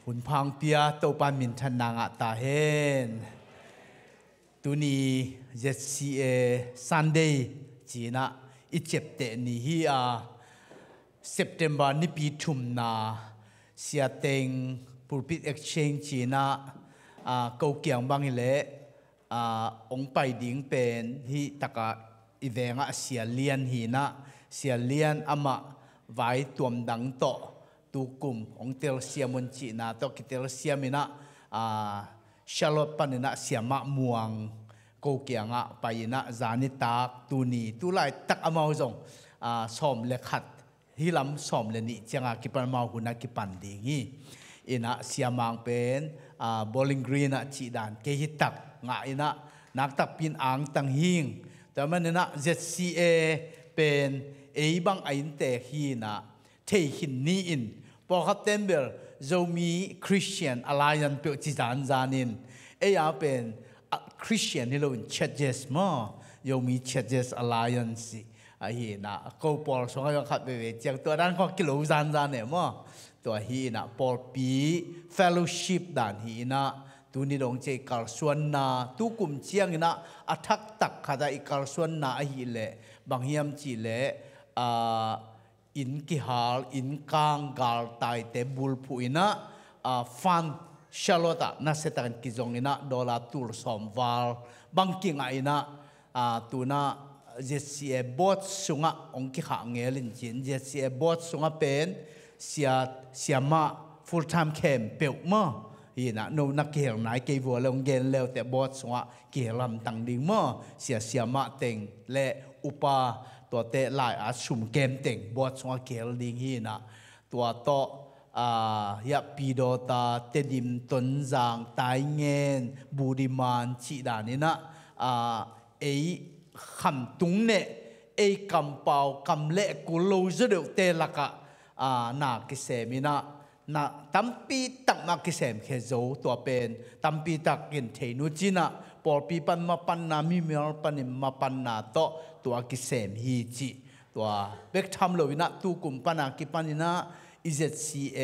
หุ่นพังเปียโตปานมินทันนางะตาเฮนตุนี ZCCC Sunday จีน่ะอิเจ็บเตนี่ฮีSeptember นี่ปีทุ่มนาเสียเต็ง Pulpit Exchange จีน่ะเกาเกียงบางอิเล่องไปดิ้งเป็นที่ตะกะอีเวงเสียเลียนหีน่ะเสียเลียนอามาไว้ตัวมดังโตตูกุมองเตลเซียมุนจีน่ะโตกิเตลเซียมิน่ะชาลอตปันน่ะเสียมะม่วงเกาเกียงไปน่ะจานิตากตูนีตูไลตักอามาจงสอมเล็กขัดฮิลำสอมเลนิจังกิปันมาหุนักกิปันดีงี้อินะเสียมังเป็นบอลลิงกรีน่ะจีดานเกหิตักงะอินะนักตักปินอ่างตังหิงแต่มันน่ะ ZCCC เป็นบังไอน์เตฮีน่ะเทหินนี่อินพอคับเต็มเบลจะมีคริสเตียนอะไรยันเปียจีจานจานินเป็นคริสเตียนที่เราเป็นเชดเจสมาจะมีเชดเจสอะไรยันสิฮีน่ะก็พอสองอย่างขัดไปเวทีตัวด้านข้อกิโลจานเนี่ยมั้งตัวฮีน่ะพอปีเฟลโลชิพด้านฮีน่ะตัวนี้ลงใจการส่วนน่ะตุกุมเชียงน่ะอัฐตักขัดอีการส่วนน่ะฮีเล่บางเฮียมจีเล่อินกิฮาลอินกังกาลไตเตบุลพูอินะฟันชาลอตน่าเสตันกิจงอินะดอลลาร์ตูร์สอมวาลบางกิงอินะตัวน่ะZCCC บอสสุงะองค์กิขังเงลินจิน ZCCC บอสสุงะเป็นเสียมา full time camp เปิลมาฮีน่ะโนนักเกี่ยวไหนเกี่ยวลงเกณฑ์แล้วแต่บอสสุงะเกี่ยวลำตังดิ่งมาเสียมาเต็งและอุปาตัวเตะลายอาชุมเกมเต็งบอสสุงะเกี่ยวดิ่งฮีน่ะตัวโตยาปีโดตาเตดิมต้นจางไตเงินบูดิมานจีดานี่นะคำตุงเน่คำเป่าคำเละกุโลจะเดือดเตลักนากิเซมินะตั้มปีตักมากิเซมเคโจตัวเป็นตั้มปีตักกินเทนุจินะปอปีปันมาปันนามิเมลปันมาปันนาโตตัวกิเซมฮีจิตัวเบกทำเลยนะตูกุมปันนากิปันนะZCCC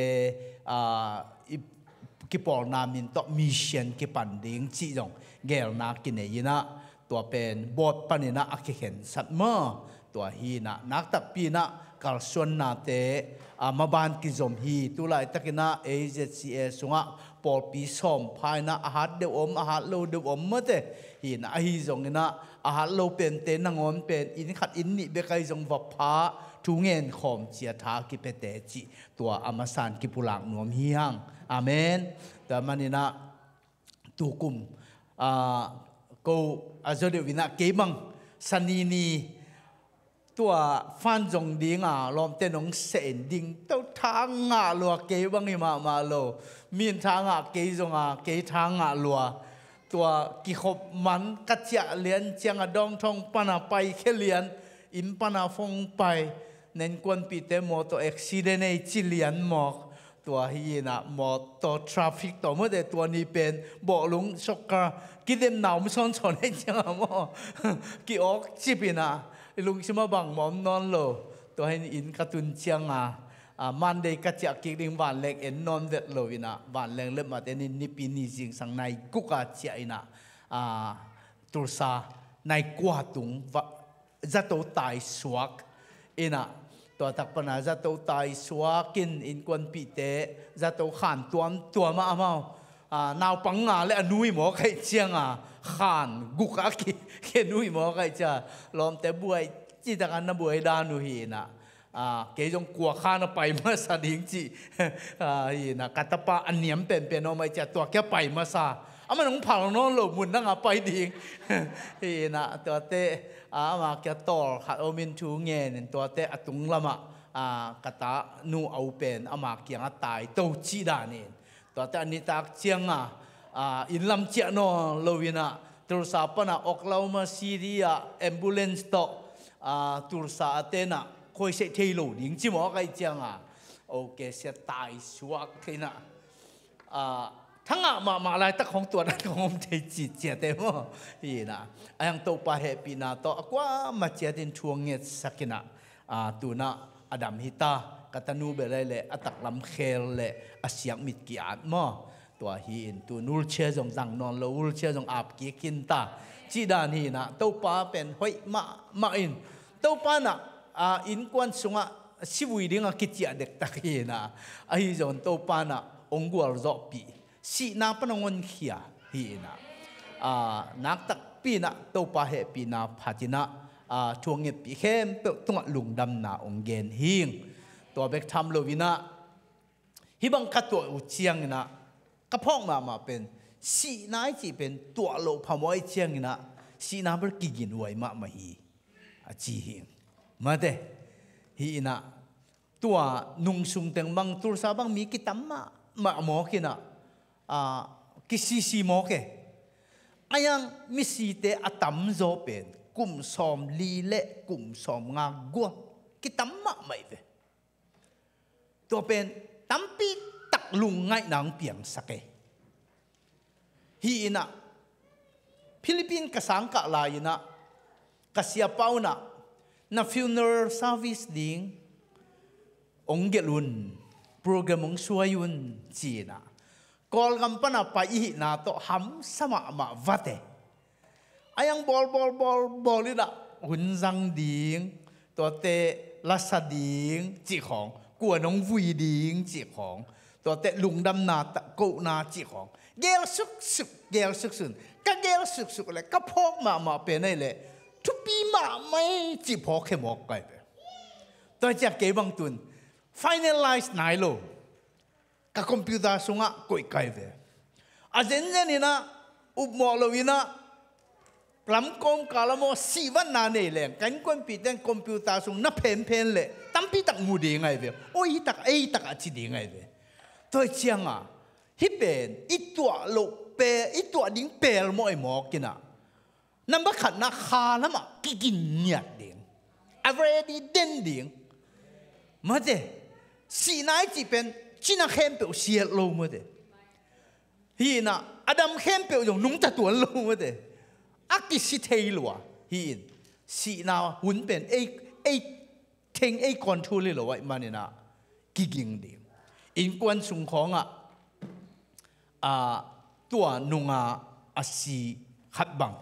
กิปอลนามินโตมิชชั่นกิปันดิ้งจิจงเกลนากินเนยนะตัวเป็นบทปนินะอักเข็นสัตมาตัวฮีนะนักตับปีนะการส่วนนาเตมาบานกิจมฮีตุลายตะกินะ ZCCC สุงะปอลปีสอมภายนะอาหารเดือมอาหารโลเดือมมาเตฮีนะฮีจงนะอาหารโลเป็นเตนังอนเป็นอินขัดอินนี่เบกไอจงวับพาทุเงินขอมเจียทากิเปเตจิตัวอามาสานกิปุลังนวมฮีฮังอาเมนแต่มันนี่นะตุกุมก็อาจจะเดี๋ยววินาเก็บังสันนีตัวฟันจงดิ้งลมเต้นงเส้นดิ้งเต้าทางลัวเก็บังนี่มาโลมีนทางเก็จงเก็ทางลัวตัวกิขบมันกัจจะเลียนเจียงดองทองปนาไปแค่เลียนอิมปนาฟงไปเน้นกวนปีเตมอตัวเอ็กซิเดนในจิเลียนหมอกตัวฮีน่ะมอตัวทราฟิกตัวเมื่อแต่ตัวนี้เป็นบ่อลุงช็อกกากิเดมหนาวไม่ซ้อนสอนให้จังมอกิออกจิบินะลุงชิมาบังมอมนอนโลตัวให้อินกระตุนเชียงมันได้กระจักกิริงวันเล็กเอ็นนอนเด็ดโลวินะวันเล็กเล็บมาแต่นี่ปีนี้จริงสังในกุกาเจียนะตุลซาในกวาตุงจะโตตายสวกอินะตัวตักปนาจะโตตายสวกินอินกวนปีเตจะโตขันตัวมาเอานาวปังงาและนุยหมอใครเชียงขันกุกอากิเขนุยหมอใครจะลมแต่บุยจิตกันนบุยดานุฮีนะเกยจงกลัวข้านะไปมาซาดิ้งจีฮีนะกัตปะอันเนียมเป็นเอาไม่จะตัวแค่ไปมาซามันต้องผ่านน้องหลบมุนนั่งไปดิ้งฮีนะตัวเตะมาแค่ต่อขัดโอมินทูเงินตัวเตะตุงละมะกตานูเอาเป็นมาเกียงตายโตจีดานี่ตัวเตะนิตากเชียงอินลำเจียนโลวินะตุลสาปนะออกลาวมาซีเรียแอมบูเลนส์โตตุลสาเตนะคอยเสถียรดิ้งจิหมอใครเจียงโอเคเสียตายสวกที่นะทั้งมาอะไรตั้งของตัวนั้นของเทจิตเจตเมื่อนี่นะยังโตไปเฮปีนาโตกว่ามาเจดินทวงเงสักนะตัวน่ะอดัมฮิตากัตนูเบลเล่อตักลำเคลเล่อาเสียงมิดกี่อาดมั้งตัวหินตัวนูเชื่อจงจังนอนลูเชื่อจงอาบกี่กินตาจีดานหินะตัวป้าเป็นเฮ้ยมาอินตัวป้าน่ะอินกวนสงะสิบุยดิ้งกิจเด็กตะกี้นะไอ้จนตัวป้าน่ะองค์กวลจบปีสีนาปนงวนเขียหินะนักตักปีน่ะตัวป้าเหปีน่ะพัฒนาช่วงเงียบปีเข้มเปิดตัวลุงดำน่ะองเกนหิงตัวเบกทำโลวินะฮิบังคัดตัวอุเชียงนะกระเพาะมาเป็นสีน้อยจีเป็นตัวโลพมอยเชียงนะสีน้ำเป็นกินไว้มาฮีจีหิงมาเดฮีนะตัวนุ่งสุงเต็งบังตัวสาบังมีกิตามมาหมอกินะกิซีหมอเกอายังมิสีเตอตัมโจเป็นกุมสอมลีเล่กุมสอมงากัวกิตามไม่เวตัวเป็นตั้มปีตักลุงไงนางเปียงสักเกฮีนะฟิลิปปินส์กษังกะลายนะกษัยเป้านะfuneral service ดิ้งองเกลุนโปรแกรมองช่วยยุนจีนะกอลกัมปนาไปอีนะโตหัมสมาวัดเออายังบอลนี่นะหุ่นจังดิ้งตัวเตลัสดิ้งจีของกวนน้องวุยดิ้งจีของตัวเตลุงดำนาตะกูนาจีของเกลสุกเกลสุกก็เกลสุกเลยก็พกมาเป็นไงเลยทุกปีมาไม่จีพกแค่หมอกไก่ไปตัวจากเก็บบางตุน finalize ไหนโลกับคอมพิวเตอร์ส่งอ่ะกุยไก่ไปอาเจนนี่นะอุบหมอลวินะพลัมคอมกาลโมสีวันนาเนี่ยเลยกันคอมพิวเตอร์ส่งนับเพนเลยตั้มปีตักมูดีไงไปโอ้ยตักอาจีดีไงไปตัวเชียงอ่ะฮิเป็นอีตัวโลเปอีตัวดิ้งเปลโมไอหมอกินะนั่นบักขัดนักขาแล้วมากินเนี่ยดิ้ง already เด่นดิ้งมาเดสีนายจีเป็นจีน่าเข้มเปลเสียโลมาเดฮีน่ะอดัมเข้มเปลอย่างนุ่งตะตัวโลมาเดอักกิสิเทลัวฮีนสีน่าหุ่นเป็นเทงคอนโทรลเลยหรอวะมันเนี่ยนะกินดิ้งอินกวนสุงของตัวนุ่งอาศีขัดบัง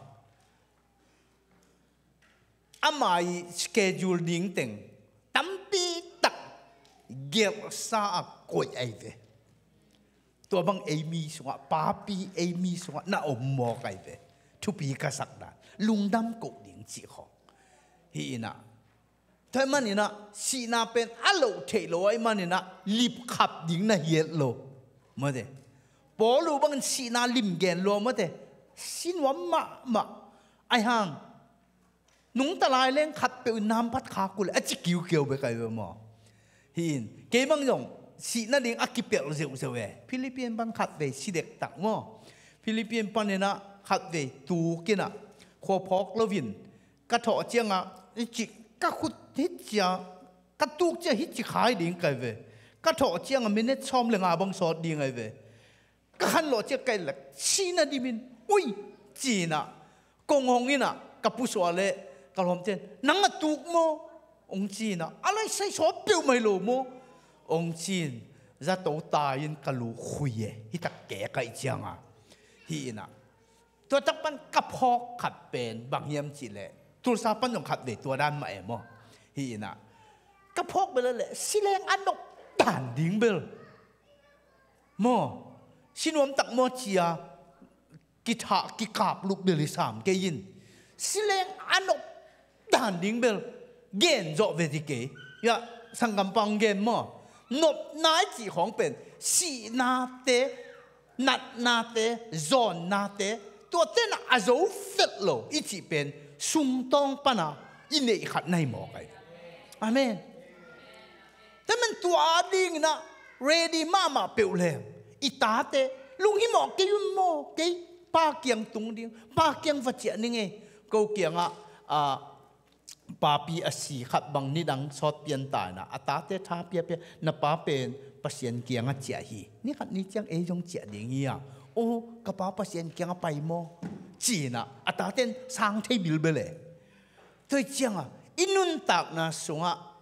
อามาสเกจูลดิ้งเต็งตั้มปีตักเกี่ยวซากอยไอเวตัวบังเอมีสวะป้าปีเอมีสวะน่าอมมอกไอเวทุปีกษักดาลุงดำกดิ้งจีของฮีน่ะถ้ามันนี่นะสีน่าเป็นอโลเทโลไอมันนี่นะลิบขับดิ้งน่ะเยลโลมาเดพอรู้บังสีน่าลิมเกนโลมาเดสินว่ามาไอห่างนุ่งตะลายเล่งขัดเปลน้ำพัดขากุเลยจิกิวเกี่ยวไปไกลไปหมอหินเกี่ยบังยงสีนั่นเองอักกิเปลเสียวฟิลิปปินส์บังขัดเวสิเด็กตักหมอฟิลิปปินส์ปันเนี่ยนะขัดเวตูกินะขวบพอกลวินกระถอเจียงจิกะขุดฮิตจ้ากระตุกจะฮิตจิขายดิ่งไกลเวกระถอเจียงมินเนตชอมเลยบังสอดดิ่งไกลเวกะหันหล่อเจียไกลหลักชีน่ะดิมินอุ้ยจีน่ะกงหงนี่น่ะกับผู้สวเลยกลมเจนนังตุกโมองจีนอะไรใส่ชอบเปียวไม่รู้โมองจีนจะโตตายนกะลูคุยฮิตะแก่ไก่เจียงฮีน่ะตัวตักปันกระพอกขัดเป็นบางยามจีเลยตัวซาปันต้องขัดเวตัวด้านมาโมฮีน่ะกระพอกไปเลยแหละสิแรงอันดอกด่านดิ้งเบลโมชินวมตักโมเชียกิทากิกาบลูกเบลิสามเกยินสิเลงอันนบด่านดิ้งเบลเกนโจเวติเกยะสังกัมปังเกนมอนบนายจีของเป็นสีนาเตนัดนาเตจอนนาเตตัวเต้นอาโจเฟตโลอีจีเป็นซุมตองปนาอินเนขัดในหมอไกอาเมนแต่มันตัวดิ้งนะเรดีมาเปลวแรงอีตาเตลุงฮิหมอเกยุนโมเกป้าเกียงตุงดิ้งป้าเกียงฟัจเจนี่ไงกูเกียงป้าปีอาศีขัดบังนิดังสอดเปลี่ยนตายนะอาตาเตท้าเปียนับป้าเป็นปัสยนเกียงเจียฮีนี่ขัดนี่จังยงเจียดิ้งยี่โอ้กระป้าปัสยนเกียงไปโมจีนะอาตาเต้นสร้างเทบิลเบลเลยตัวจังอินุนตักนะสงะ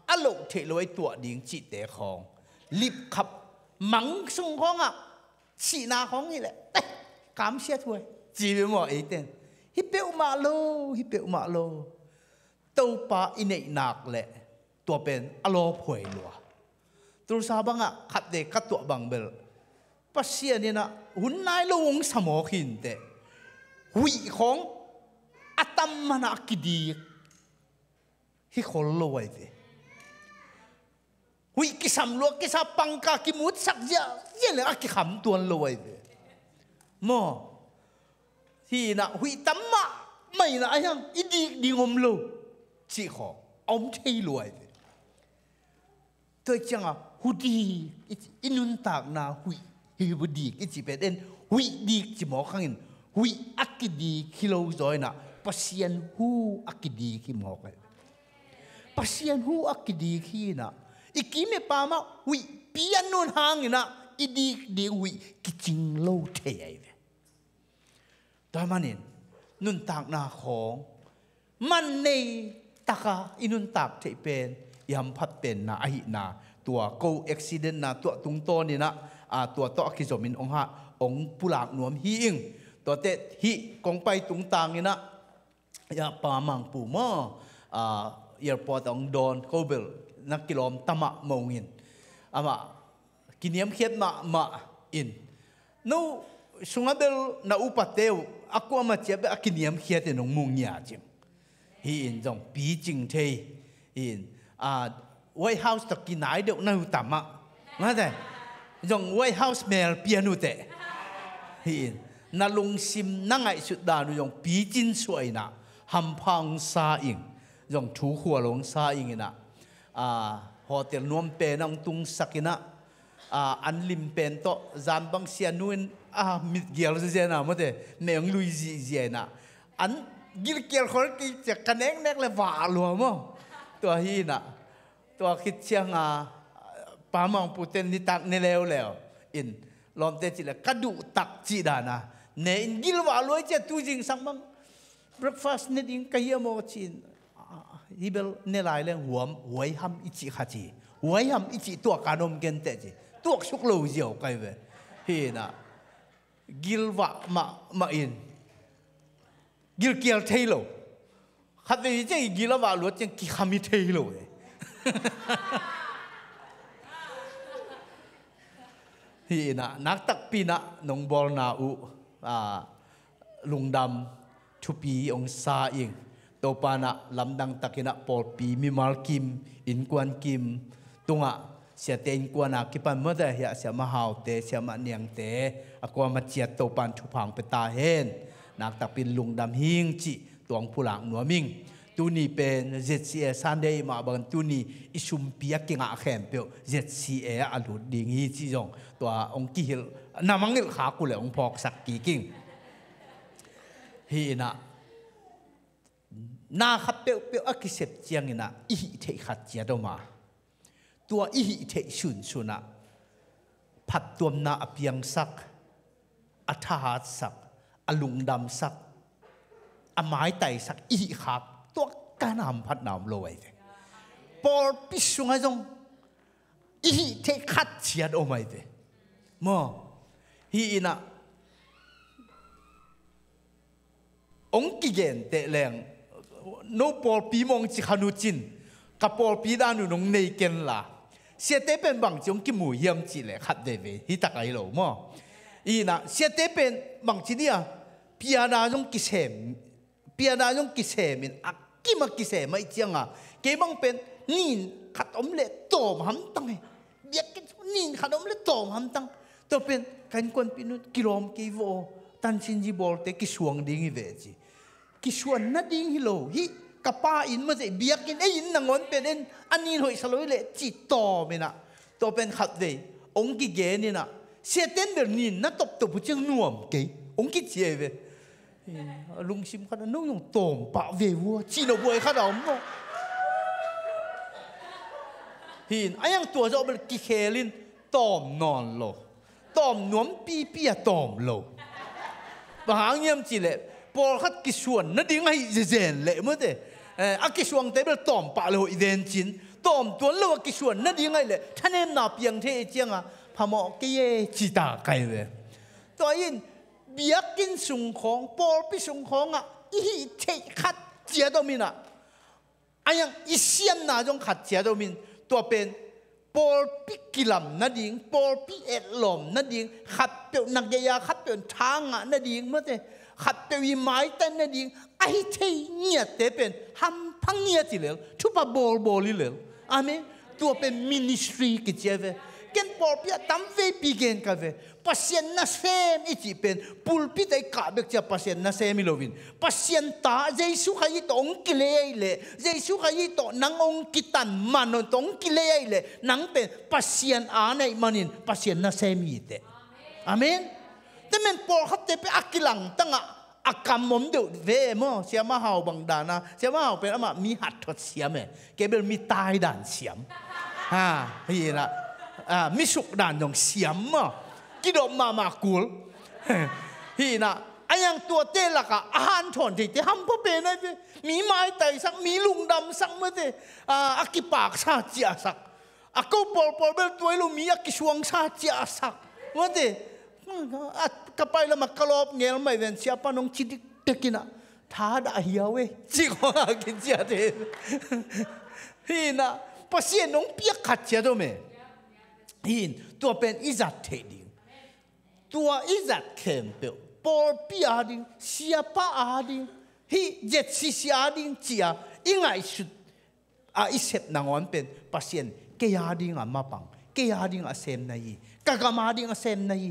อโลเทลอยตัวดิ่งจิตเตะของลิบขับมังซุงของอ่ะชีนาของนี่แหละกามเสียถ้วยจีบหมอเอเตนฮิเปอุมาโลตัวปาอินเนนักแหละตัวเป็นอโลผวยลัวตัวซาบังอ่ะขัดเด็กขัดตัวบังเบลปัสเซียนี่นะหุ่นนายลงสมอหินเตะหุยของอัตมันอักดีฮิโคลลอยเตะหุยกิสามลัวกิสาปังกากิมุดสักเยอะเลยอักขำตัวลอยเตะมอที่นะหุยตั้มมะไม่นะไอ้ยังอิดีดีงมโลจีขออมเทลอยเตะตัวจังอ่ะหุดีอินุนตากนาหุยฮิบดีกิจิเป็นหุยดีจิหมอขังอินหุยอักดีคิโลจอยนะปัสเซียนหูอักดีคิหมอกเลยปัสเซียนหูอักดีขีนะอีกกี่เมื่อปามาหุยเปียนนุนหางอินะอีดีดีหุยกิจิงโลเทียเลยแต่มันเองนุนตากนาของมันในตากาอินุนตากเทเป็นยำพัดเป็นนะไอนาตัวโกเอ็กซิเดนนะตัวตุงโตนี่นะตัวโตกิจมินองฮะองปุลากนวมฮีอิงตัวเตฮีกงไปตุงตางนี่นะยาปามังปูมอเอร์พอร์ตองดอนโคเบลนักกิโลมตมะมงอินมากินยำเขียดมาอินนู้สุงเบลนาอุปเตวอักวามาเจ็บกินยำเขียดนงมุงยาจิมฮีอินจงปีจิงเทอินไวท์เฮาส์ตะกินไหนเดี๋ยวน่าอุตมะงั้นแต่จงไวท์เฮาส์เมลเปียนุเตฮีนนาลงซิมนั่งไอสุดดานุยงปีจินสวยนะฮัมพังซาอิงยงถูขัวลงซาอิงนะโฮเทลนวมเปนังตุงสักินะอันลิมเป็นโตจานบังเซียนุนมิดเกียร์เจนะมั้งเตเนียงลุยเจนะอันกิลเกียร์คนที่จะกันเองเน็กเลยว่าลัวมั้งตัวฮีนะตัวคิดเชียงปามังปูเตนนิตักเนเลวแล้วอินลอมเตจิเลกระดูตักจีดานะเนอินกิลว่าลอยเจตุจิงสังมัง breakfast เนดิงกะเยโมจินฮิเบลเนลายเลงหัวหวยห้ำอิจิขัจีหวยห้ำอิจิตัวการนมเกนเตจิตัวชุกโลเจียวกันเวฮีนะกิลว่ามาอินกิลเกียร์เทโลขัดไปเจกิลว่าลอยเจกิขามิเทโลฮีนะนักตักปีนะนงบอลนาอุลุงดำทุปีองซาอิงตัวปานะลำดังตักินะปอลปีมิมาลกิมอินกวนกิมตุงะเสียเตอินกวนนักกิปันเมื่อได้เหี้ยเสียมาหาวเตเสียมาเนียงเตอากวมาเจียตัวปานทุพังไปตาเห็นนักตักปีลุงดำหิงจิตัวผู้หลังหนัวมิงตัวนี้เป็น ZCCC ซันเดย์มาบังตัวนี้อิชุมปียกิงอาแขมเปียว ZCCC อันหลุดดิ่งฮีจีจงตัวองกิฮิลนามังนิลขากุเลองพอกสักกี่กิ่งฮีนะนาขับเปียวอักเสบเจียงนะอิหิเทขัดเจียดมาตัวอิหิเทชุนนะผัดตัวนาอเปียงสักอัฐหัดสักอลุงดำสักอไม้ไตสักอิหิขับตัวการนำพัดนำลอยเลยปอลปิสุงไอ้จงอีเทขัดเชียดออกมาเลยมั้งฮีน่ะองกิเกนเตะแรงโนปอลปีมองจิขานุจินกับปอลปีดานุนงเนเกนล่ะเสียเตเป็นบางจงกิมูเยี่ยมจิเลยขัดเดวิฮิตะไกโลมั้งอีน่ะเสียเตเป็นบางจิเนี่ยพิอาณาจงกิเซมพิอาณาจงกิเซมินกิมากิเสไม่เจียงเก็บังเป็นนินขัดอมเล็ดโตมหำตังเบียกินนินขัดอมเล็ดโตมหำตังตัวเป็นการกวนปีนุกิโลมกิโวตันชินจีบอลเตกิสวงดิ้งเวจีกิสวนนัดดิ้งฮิโลฮิกับป้าอินมาจะเบียกินอินนังอนเป็นอันนี้หอยสลอยเละจิตโตมินะตัวเป็นขัดเวองกิเกนี่นะเสียเต้นเบอร์นินนัดตบตัวผู้เจ้าหนุ่มเกองกิเจียเวลุงชิมขนาดนู้นยังโตมปะเววัวจีนเอาไว้ขนาดนั้นหินไอ้ยังตัวจะเอาไปกิเคลินโตมนอนโลโตมหนวมปีเปียโตมโลบางอย่างจีเล่พอขัดกิส่วนนั่นดิ้งให้เจนเละเมื่อเดอากิส่วนเตเบิลโตมปะโลอีเดนจินตอมตัวเลือกกิส่วนนั่นยังไงเลยท่านเอ็มนาเพียงเทเจียงอ่ะพมอกเย่จิตาไกเลยตัวอินเบียกินสุงของปอลปิสุงของอ่ะอีเทขัดเจียดมินอ่ะอันยังอีเซียนน่าจงขัดเจียดมินตัวเป็นปอลปิกิลัมนั่นเองปอลปิเอ็ดลมนั่นเองขัดเปียวนักยาขัดเปียวทางอ่ะนั่นเองเมื่อแต่ขัดเปียวไม้แต่นั่นเองไอ้เทียเตเป็นฮัมพังเงียจิเลวทุบโบลิเลวอาเมตัวเป็นมินิสทรีกิจเวเกนปอลปิตั้มเวปีเกนกันเวปัสยานนาเซมอีจีเป็นปุลปิได้กาเบกจะปัสยานนาเซมิโลวินปัสยานตาเจสุขายตองกิเลย์เลยเจสุขายตนังองกิตันมันตองกิเลย์เลยนังเป็นปัสยานอาในมันินปัสยานนาเซมิเตอาเมนแต่มันปอลขัดเตไปอักกิลังตั้งอักกำมมเดือดเวมเสียมาหาวบังดานะเสียมาหาวเป็นอามามีหัดทดเสียมเกเบลมีตายด่านเสียมฮีนะมีสุกด่านยองเสียมกิโดมากูลฮีนะไอ้ยังตัวเตลักอะอาหารถอนที่ทำเพราะเป็นอะไรมีไม้ไต่สักมีลุงดำสักเมื่อเตอักกิปากซาเจียสักอักกูปอลเบลตัวลูมีอักกิชวงซาเจียสักเมื่อเตกับไปแล้วมากรอบเงี้ยไม่เป็นเสียปนงชิดเด็กนะท้าด่าเหี้ยเว้ยจิกว่ากินเสียเถอะฮีนะภาษาหนงเปียกขัดเสียตัวเมฮีนตัวเป็นอิจัดเทดิงตัวอิจัดเข้มเปียวปอลปีอาดิงเสียป้าอาดิงฮีZCCCอาดิงเจียยังไงสุดอิเสพนางวันเป็นภาษาเกียอาดิงมาปังเกียอาดิงเซมนายกากามาดิงเซมนาย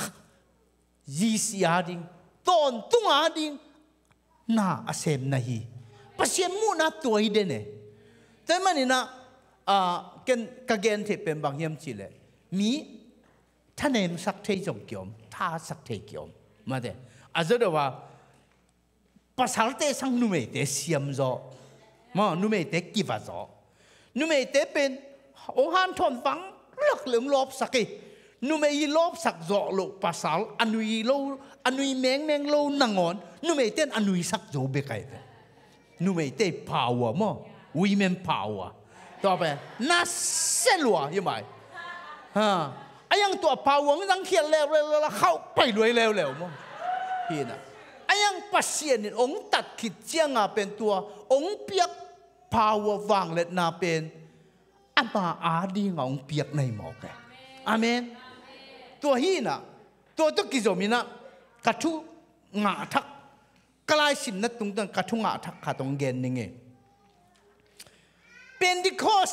ZCCCอาดิงตอนตุงอาดิงน่าเซมนายภาษามูน่าตัวอีเดนเน่แต่มันนี่นะกันกเกนที่เป็นบางยามจีเลยมีท่านเอ็มสักเท่จงเกี่ยมท่าสักเท่เกี่ยมมาเด้อาจจะว่าภาษาเตสังนุ่มเตเสียมจ่อมานุ่มเตกีฟ้าจ่อนุ่มเตเป็นองค์ฮันทอนฟังเลือกเหลืองลบสักนุ่มยีลบสักจ่อลูกภาษาอันวีโลอันวีแมงโลนังอนนุ่มเตนอันวีสักจ่อเบกไอนุ่มเต power มั้ง women powerต่อไปน่าเสียหลัวยังไงไอ้ยังตัวพาวงยังเขียนแล้วเข้าไปรวยแล้วมั้งพี่นะไอ้ยังปัสเซียนองตัดขิดเจียงเป็นตัวองเปียกพาววางเล็ดนาเป็นอามาอาดีงองเปียกในหมอกเลยอาเมนตัวฮีนะตัวตุกิโจมินะกระทุงาทักกลายสินนัดตรงนั้นกระทุงาทักขาตรงเกณฑ์นี่ไงเป็นดิคอส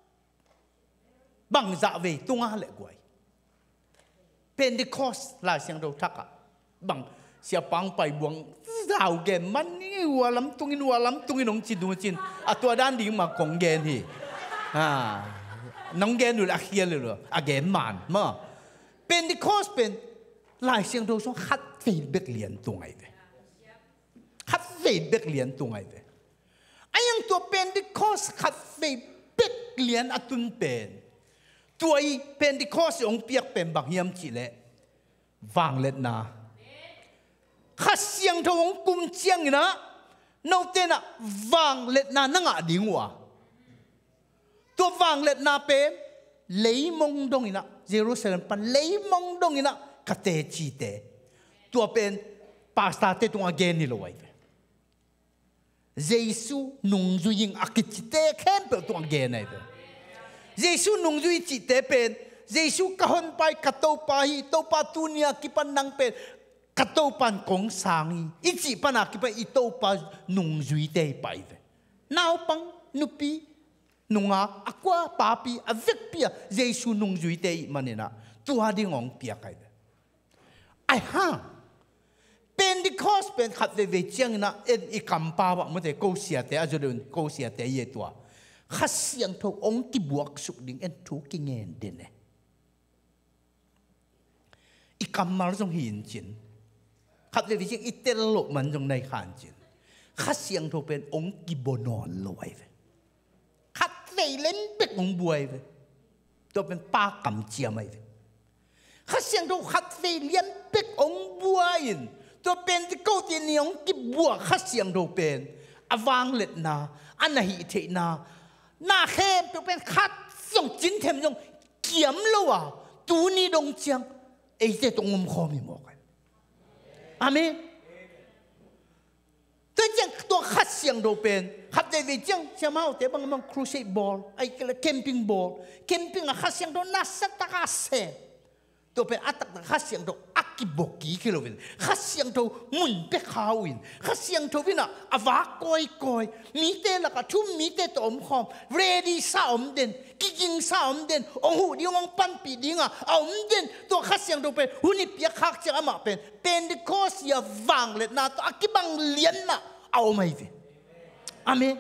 บังจะเวตุงาเล็กกว่าเป็นดิคอสลายเสียงเราทักบังเสียปังไปบวงดาวเกมมันนี่วัวล้ำตุงินงจินตัวด้านดีมากงเกนที่น้องเกนดูละเคียเลยเหรอเกมมันมั้งเป็นดิคอสเป็นลายเสียงเราส่งคัดเฟดเบกเลียนตรงไหนเว้คัดเฟดเบกเลียนตรงไหนเว้ไอ้ยังตัวเป็นดิคอสขัดเฟเบกเลียนอตุนเป็นตัวอีเป็นดิคอสองเปียกเป็นบางยามจีเล่วางเล็ดนาขัดเสียงทวงกุมเจียงนะนอกเตนะวางเล็ดนานั่งดิ่งวะตัววางเล็ดนาเป็นเลยมงดงอินะเยรูซาเล็มปันเลยมงดงอินะกเตจีเตตัวเป็นปาสตาเตตัวเกนิโลไว้เยซูนุ่งจุยิงอักจิเตเข้มเปิดตัวเกนไอ้เด้เยซูนุ่งจุยจิเตเป็นเยซูกะฮอนไปกะโตปาฮีโตปาตุเนียกิปันนังเป็นกะโตปันกงสังฮีอิจิปันนักกิปันอิโตปานุ่งจุยเตไปเด้นาวปังนุปีนุ่งอักว่าปาปีอเวกปีเยซูนุ่งจุยเตมันนี่นะตัวดิ่งองเปียกไอ้เด้ไอ้ห่าเป็นดิคอสเป็นขัดเวเจียงนะอีกำปาวะมันจะกู้เสียแต่อาจจะโดนกู้เสียแต่เยตัวขัดเสียงทุกองกิบวกสุดดิ่งทุกกิเงินเด่นเลยอีกำมาจงหินจินขัดเวเจียงอีเตลโลมันจงในขานจินขัดเสียงทุกเป็นองกิบนอนลอยขัดเวเล่นเป็กองบวยตัวเป็นป้ากำเจียไม่ขัดเสียงทุกขัดเวเลี้ยนเป็กองบวยตัวเป็นที่เขาที่นิยมกิบบัวขัดเสียงดูเป็นอวางเล็ดนาอันไหนเทนาน่าเข้มเป็นขัดส่งจินเทมส่งเกี่ยมแล้วอ่ะตูนี่ดงเจียงไอ้เจ้าตรงมุมคอมีหมอกอาเมนตัวเจียงตัวขัดเสียงเราเป็นขัดเดวิดเจียงเชื่อมาเอาแต่บางมันครูเซบอลไอ้แคมปิ้งบอลแคมปิ้งอะขัดเสียงเราน่าสัตย์กาเซ่ตัวเป็นอัตตะขัดเสียงเราอักกิบกีกิโลวินขัดเสียงเรามุนเปข้าววินขัดเสียงเราวินะอวากกอยมีเตละก็ทุ่มมีเตตัวอมคอมเรดี้สาวอมเด่นกิงสาวอมเด่นโอ้โหดิวงปันปีดิงอ่ะอมเด่นตัวขัดเสียงเราเป็นหุ่นเปียคักเจ้ามาเป็นเดคอสยาวังเลยนะตัวอักกิบังเลียนนะเอาไม่เวอาเมน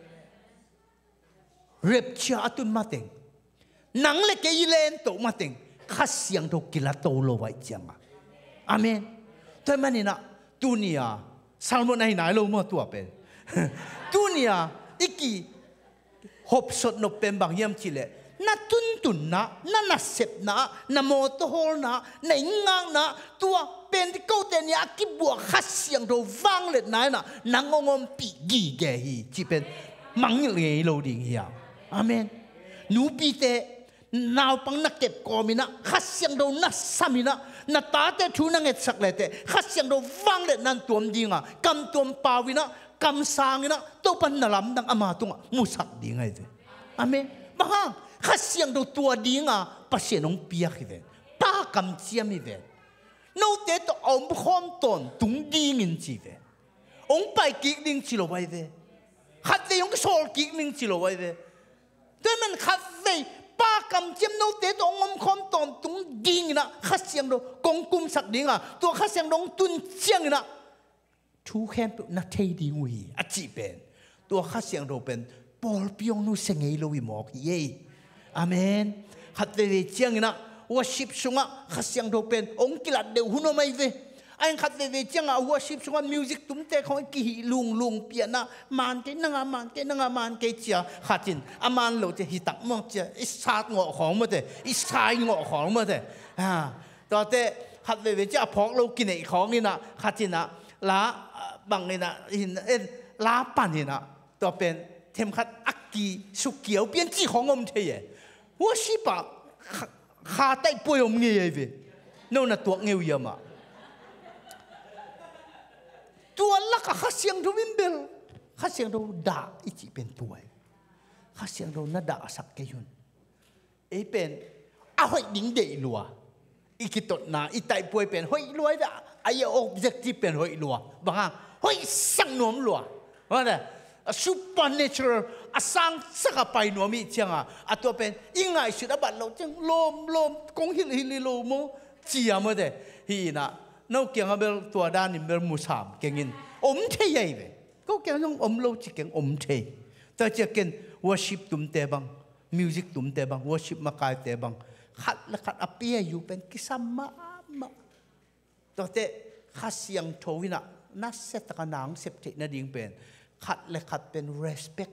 เรียบเชื่อตุนมาเต็งนังเล็กยี่เลนโตมาเต็งขัดเสียงเรากิลาโตโลไว้จังอาเมนแต่มันนี่นะตุนียซาลมอนไหนเรามาตัวเป็นตุนียอีกีหอบสดนบเป็นบางยามชิเลน่าตุนนะน่าเสพนะน่าโมโตโฮนะน่างางนะตัวเป็นที่เขาเตนี่อากิบวกขัดเสียงเราฟังเลยนะนางงงปีกีแกฮีที่เป็นมังเลยเราดิ่งเฮียอาเมนนูปีเตนาวปังนักเก็บกอมินะขัดเสียงเรานักสามินะนาตาเตทูนังเอ็ดสักเลยเตขัดเสียงเราฟังเลยนั่นตัวมดิ่งอ่ะกำตัวมปาวินะกำสางนะตัวปันนลำดังอามาตุงมุสักดิ่งไงเตอาเมนบางขัดเสียงเราตัวดิ่งอ่ะปัสเซนองเปียกิเวป้ากำเจียมิเวโน้ตเตตัวอมคอมตอนตุงดิ่งอินจีเวองไปกิกดิ่งจิโลไว้เวขัดเตยองโซลกิกดิ่งจิโลไว้เวแต่มันขัดเตยป้ากำเจียมโน้ตเตตัวอมคอมตอนตุงดิ่งนะขัดเสียงเรากงกุมสักดิ่งอ่ะตัวขัดเสียงเราตุนเจียงนะทูแคมป์นักเทดิ่งวีอจิเป็นตัวขัดเสียงเราเป็นปอลพิองนูเสงยโลวิมอกเย่อาเมนขัดเตยเจียงนะว่าชิบสุงะขัดเสียงเราเป็นองค์กิลัดเดือหุ่นไม่เวไอ้ขัดเตยเจียงอ่ะว่าชิบสุงะมิวสิกตุ้มเตะของกิฮิลุงเปียนะมันเกนังอามันเกเจียขัดจินอามันเราจะหิตักมั่งเจียอิสาดงอของมาเตอิสายงอของมาเตตอนเตขัดเตยเจียพอกเรากินไอ้ของนี่นะขัดจินนะล้าบางนี่นะหินล้าปั่นนี่นะตัวเป็นเทมขัดอักกีสุกเกียวเปลี่ยนจีของอมเทียว่าชิบะขาไตป่วยอมเงียบเลยนู่นน่ะตัวเงียบยามาตัวลักข้าเสียงเราวิมเบลข้าเสียงเราด่าอีจีเป็นตัวข้าเสียงเราน่าด่าสักแกยุนไอ้เป็นเอาให้ดิ้งเดย์ลัวอีกิตนาอีไตป่วยเป็นห้อยรวยด่าไอ้ออบเจกตีเป็นห้อยลัวบางห้อยสังนวมลัวว่าแต่supernatural อาสังสักไปหนูมีเชียงอ่ะตัวเป็นยังไงสุดาบัดเราจังลมกงฮิลิโลโมเจียมาเดฮีน่ะน้องเกี่ยงเบลตัวด้านนี่เบลมุสามเก่งอินอมเทยเว้ก็เกี่ยงน้องอมโลจิเก่งอมเทยแต่จะเก่ง worship ตุ้มเตบัง music ตุ้มเตบัง worship มากายเตบังขัดและขัดอภิอยู่เป็นกิสามะตัวเตขัดเสียงโทวินะนักเสตกันนังเสพติดนั่นดิ่งเป็นขัดและขัดเป็น respect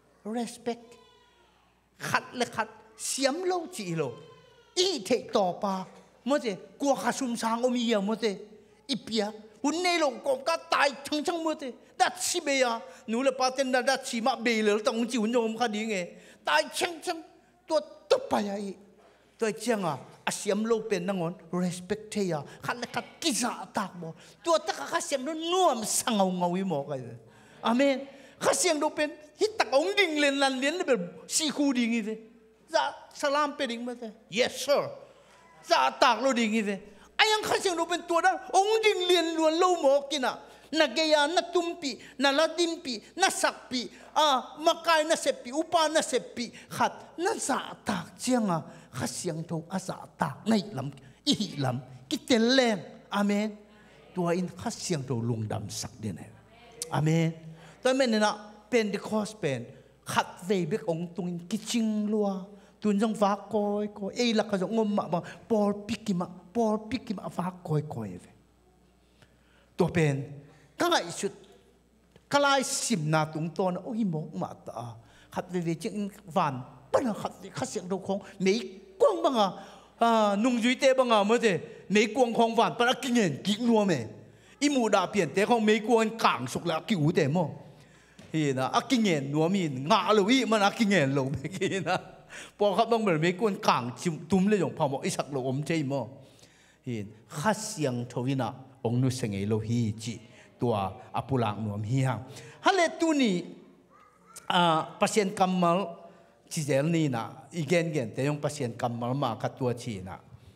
ขัดและขัดเสียมโลจีโลอีเทต่อปาเมื่อเจกัวขาซุ่มซางอมีเมื่อเจอีเปียหุ่นในโลกก็ตายทั้งเมื่อเจดัดชีเบียหนูเลยปาเต้นดัดชีมาเบลเลยต้องจิ๋วโยมคดีไงตายทั้งตัวตุ๊บไปไอ้ตัวเจียงอ่ะเสียมโลเป็นนั่งอน respect เทียขัดและขัดกิจตากบ่ตัวตะขัดเสียมโลน่วมสังเอาวิมอกไอ้อาเมนข้าเสียงดูเป็นฮิตตะองดิ่งเลียนเลยแบบซีคูดิ่งอีเลยจะสลามเป็นดิ่งมาเถอะ yes sir จะตากเราดิ่งอีเลยไอ้ยังข้าเสียงดูเป็นตัวนั้นองดิ่งเลียนล้วนเล่าหมอกินอ่ะนักเกียร์นักตุ้มปีนักลาดิมปีนักสักปีมาไกนักเสพปีอุปานักเสพปีขัดนักจะตากเจียงอ่ะข้าเสียงดูอาจะตากในลำอีลำกิเตลแรงอาเมนตัวอินข้าเสียงดูลุงดำสักเดียนอาเมนตอนนั้นนะเป็นเดคอสเป็นขัดเวบิกองตุงกิจิงลัวตุนจังฟ้าคอยเอ้ลักขจงงมาบางปอลปิกิมาฟ้าคอยเวตัวเป็นก็ไงสุดกลายสิมนาตุงตัวนะโอ้ยมองมาตาขัดเวจิงวันปั้นขัดเสียงดูของไม่กว้างบ้างนุ่งจุยเตะบ้างเมื่อเดไม่กว้างของวันปั้นกินนัวเมอีมูดาเปลี่ยนแต่ของไม่กว้างกลางสุกแล้วกิ้วเตะมั่ง hi na akingen nuamin nga lowi man akingen lo beki na po khat bang ber me kun kang tum le yong phamo isak lo om chei mo hi khasiang thowina ong nu sengei lo hi chi tua apulang nuam hi hang hale tu ni pasien kamal chi zel ni na igen gen te yong pasien kamal ma ka tua chi na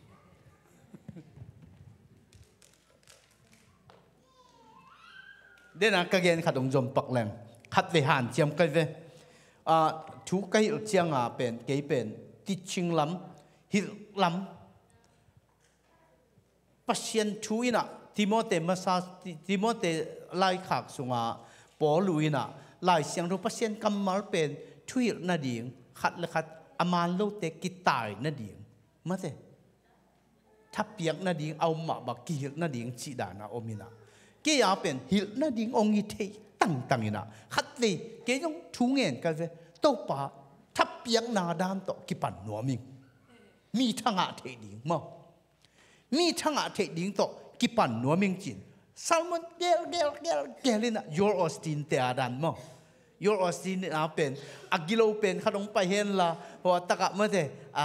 dena ka gen khatong jom pak leng khat ve han chiam kai ve thu kai chiang pen ke pen teaching lam hil lam pasien thu ina timote masa timote lai khak sunga poluina lai siang ro pasien kamal pen thuil na ding khat le khat aman lo te kitai na ding mate thapiak na ding au ma ba ki na ding chi da na omina ke ya pen hil na ding ongi the tang ina khat ve ke jong thu ngen ka ve to pa thapiak na dan to ki pan no ming mi thanga the ding mo mi thanga the ding to ki pan no ming chin salmon gel ina your austin te adan mo your austin a pen agilo pen khadong pa hen la ho taka mate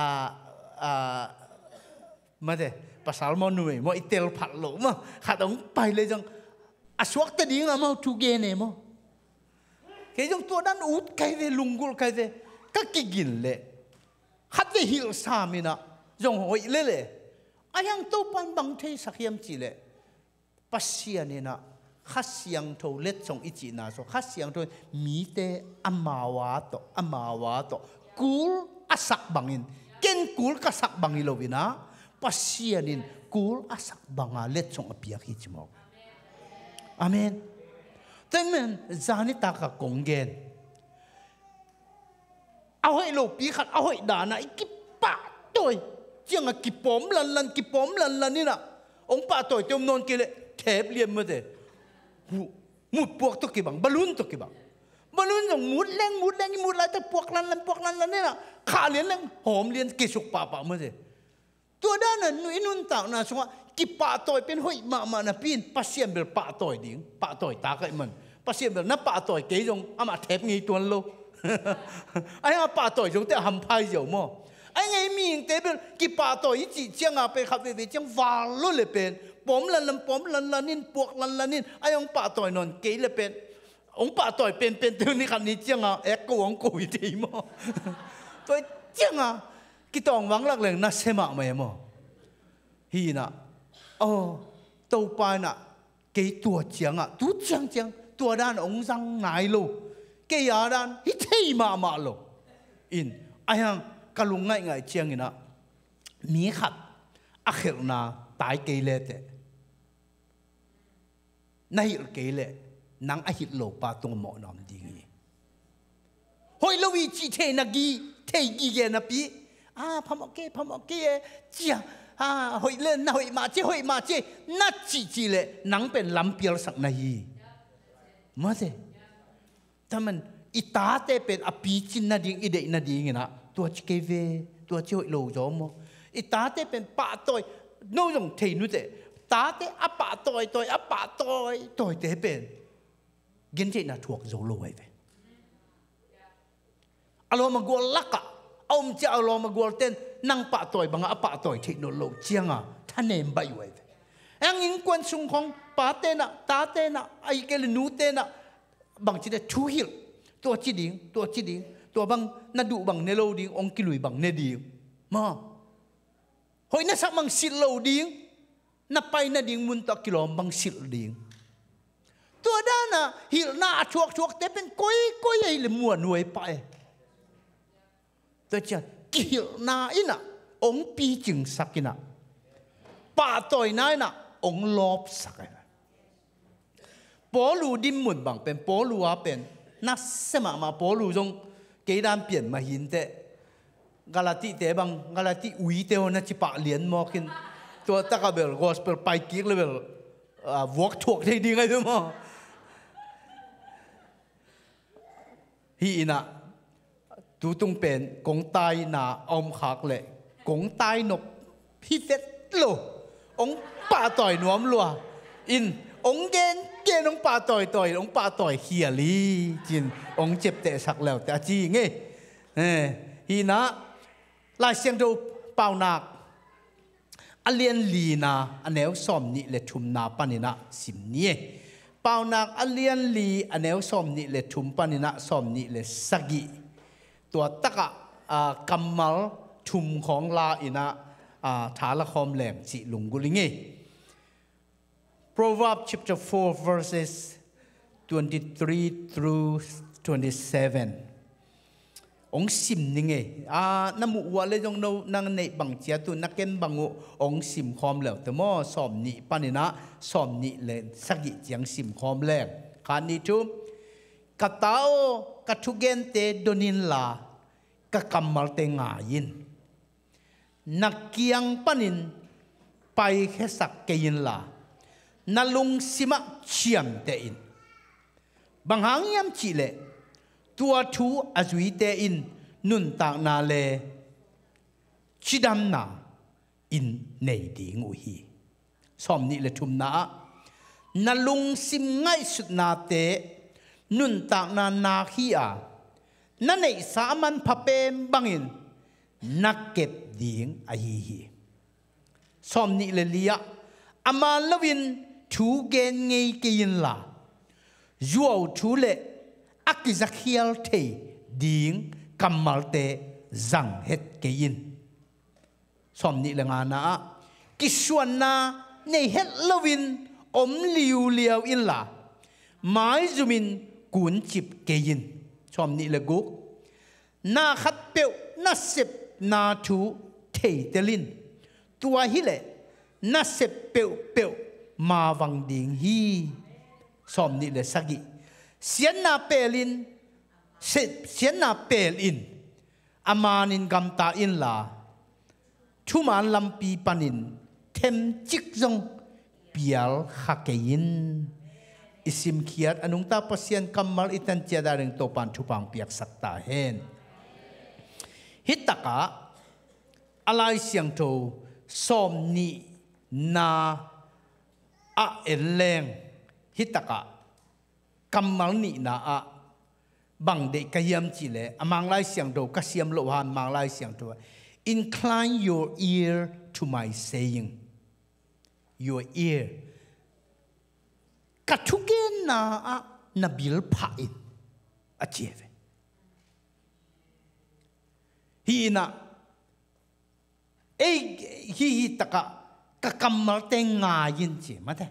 mate pasal mo nuai mo itel phat lo mo khadong pai le jong aswak ta ding mo tu ge ne mo ke jong to dan ut kai ve lungul kai ve ka kigin le khat ve hil samina jong hoi le ayang to pan bang thei sakhiam chi le pasianina khasiang tho let song ichi na so khasiang tho mi te amawa to kul asak bangin ken kul ka sak bangilovina pasianin kul asak banga let song apia hi chimo amen temen zani ta ka kongen ahoi lo pi khat ahoi dana ikipa toy chiang a kipom lan ni na ong pa toy tom non kele thep liam ma de mut puak to ki bang balloon to ki bang balloon jong mut leng mut la ta puak lan ni na kha lian leng hom lian ki suk pa ma de to da na nu inun ta na so ki pa toy pen hoi ma na pin pasien bel pa toy ding pa toy ta kai man pasien bel na pa toy ke jong ama thep ngi tuan lo ai pa toy jong te ham phai jo mo ai ngai ming te bel ki pa toy chi chiang a pe kha ve chiang va lo le pen pom lan nin puak lan nin ai ong pa toy non ke le pen ong pa toy pen tu ni khan ni chiang a ek ko ong ko i ti mo toy chiang a ki tong wang lak leng na sema me mo hi na to pa na ke tua chiang a tu chiang tua dan ong sang ngai lo ke ya dan hi thei ma lo in ayang kalung ngai chiang ina mi khat a khel na tai ke le te nai ke le nang a hit lo pa tong mo nam ding hoi lo wi chi the na gi thei gi ge na pi pham ke chia hoi le na hoi ma che na chi le nang pen lam pial sak na hi ma se taman ita te pen api chin na ding ide na ding ina tua chi ke ve tua chi hoi lo jo mo ita te pen pa toy no jong thei nu te ta te apa toy te pen gen che na thuak zo lo ai ve alo ma gol laka om cha alo ma gol ten nang pa toy banga apa toy thei no lo chianga thanem bai wai ve ang in kwan sung khong pa te na ta te na ai ke le nu te na bang chi de thu hil to chi ding to bang na du bang ne lo ding ong ki lui bang ne ding ma hoi na sak mang sil lo ding na pai na ding mun ta kilom bang sil ding tua da na hil na chuak te pen koi ai le mua nuai pa e ta cha hil na ina ong pi jing sakina pa toy na ina ong lop sakina polu dim mun bang pen polu a pen na sema ma polu jong ke dan pian ma hin te galati te bang galati ui te na chi pa lian mo kin to ta ka bel gospel pai ki level walk thuak thei ding ai mo hi ina tu tung pen kong tai na om khak le kong tai nok hi vet lo ong pa toy nuam lua in ông gen ông pa tỏi ông pa tỏi khia li jin ông chep te sak leo ta chi nge hi na lai siang do pau nak alien li na aneu som ni le thum na panina sim ni pau nak alien li aneu som ni le thum panina som ni le sagi tua taka kamal thum khong la ina thá la khom leng chi lungulingi Proverbs chapter 4 verses 23 through 27 ông sim ni nge namu wa le jong no nang nei bang chia tu naken bangu ông sim khom leo te mo som ni panina som ni le sagi chiang sim khom leng khan ni tu katao kathugen te donin la ka kamal te nga yin nakiang panin pai khesak ke yin la nalung sima chiam te in banghang yam chi le tua thu azui te in nun tak na le chidam na in nei ding u hi som ni le thum na nalung sim ngai sut na te nun tak na hi na nei sa man phapem bangin nakep ding a hi som ni le lia ama lovin thu gen ngei ke yin la zuo thu le akizakhial the ding kamalte zang het ke yin som ni le nga na kiswan na nei het lovin om liu liao in la mai zumin kun chip ke yin som ni le guk na khat peu na sep na thu thei telin tua hi le na sep peu ma wang ding hi som ni le sagi sian na pelin sian na pelin amanin gamta in la thuman lampi panin them chik jong pial khakein isim khiat anung ta pasien kamal itan tiada reng topan thupang piak sakta hen hitaka alai siang tho som ni na a eleng hitaka kamal ni na a bang de kayam chile amang lai siang do kasiam lo han mang lai siang to incline your ear to my saying your ear kathugen na a nabil pha in achieve hi na hi taka kakamal te nga yin chi mate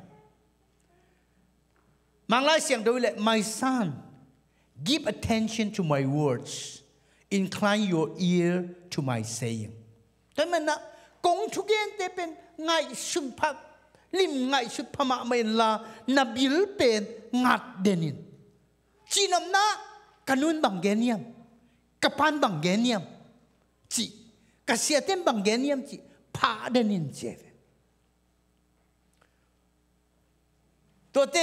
manglai siang do le my son give attention to my words incline your ear to my saying to man na kong thugen te pen ngai sun pha lim ngai sut phama men la nabil pen ngat denin chinam na kanun bang geniam kapan bang geniam chi kasiatem bang geniam chi pha denin che to te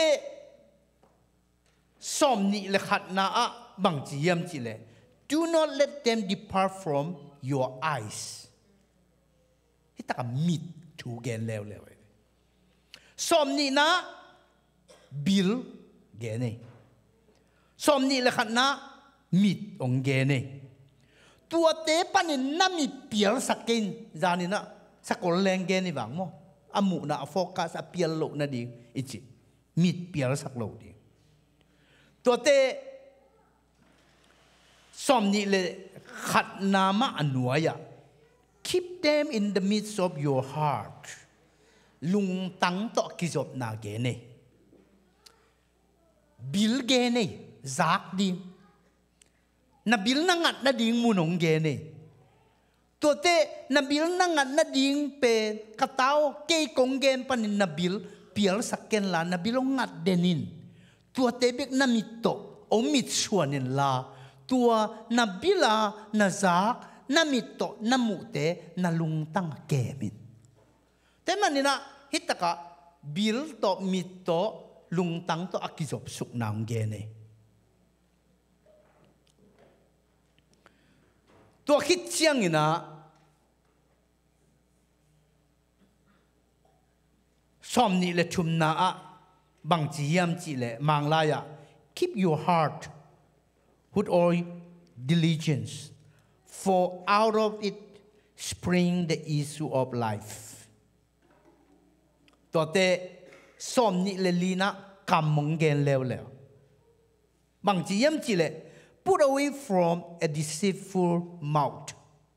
som ni le khat na a bang chi yam chi le do not let them depart from your eyes hitaka mit thu gen lew som ni na bil ge nei som ni le khat na mit ong ge nei tua te panin na mi pial sakin zanina sakol leng ge ni bang mo amu na focus a pial lo na di ichi mit pial sak lo di tua te som ni le khat na ma anuaya keep them in the midst of your heart lung tang to kizop na ge ne bil ge ne zak ding na bil na ngat na ding munong ge ne to te na bil na ngat na ding pe katao ke kong gen panin na bil pial saken la na bilong ngat denin tua te bek na mitto o mit suanin la tua na bila na zak na mitto na mute na lungtang kemin te manina hitaka bil to mitto lungtang to akizop suk nang gene tua hit chiang ina som ni le thum na a bằng chỉ yam chỉ lệ mang lại à keep your heart with all diligence for out of it spring the issue of lifeตัวเตสมนิเลลีนะกำมงเกนเลวแล้วบางทียามจีเล put away from a deceitful mouth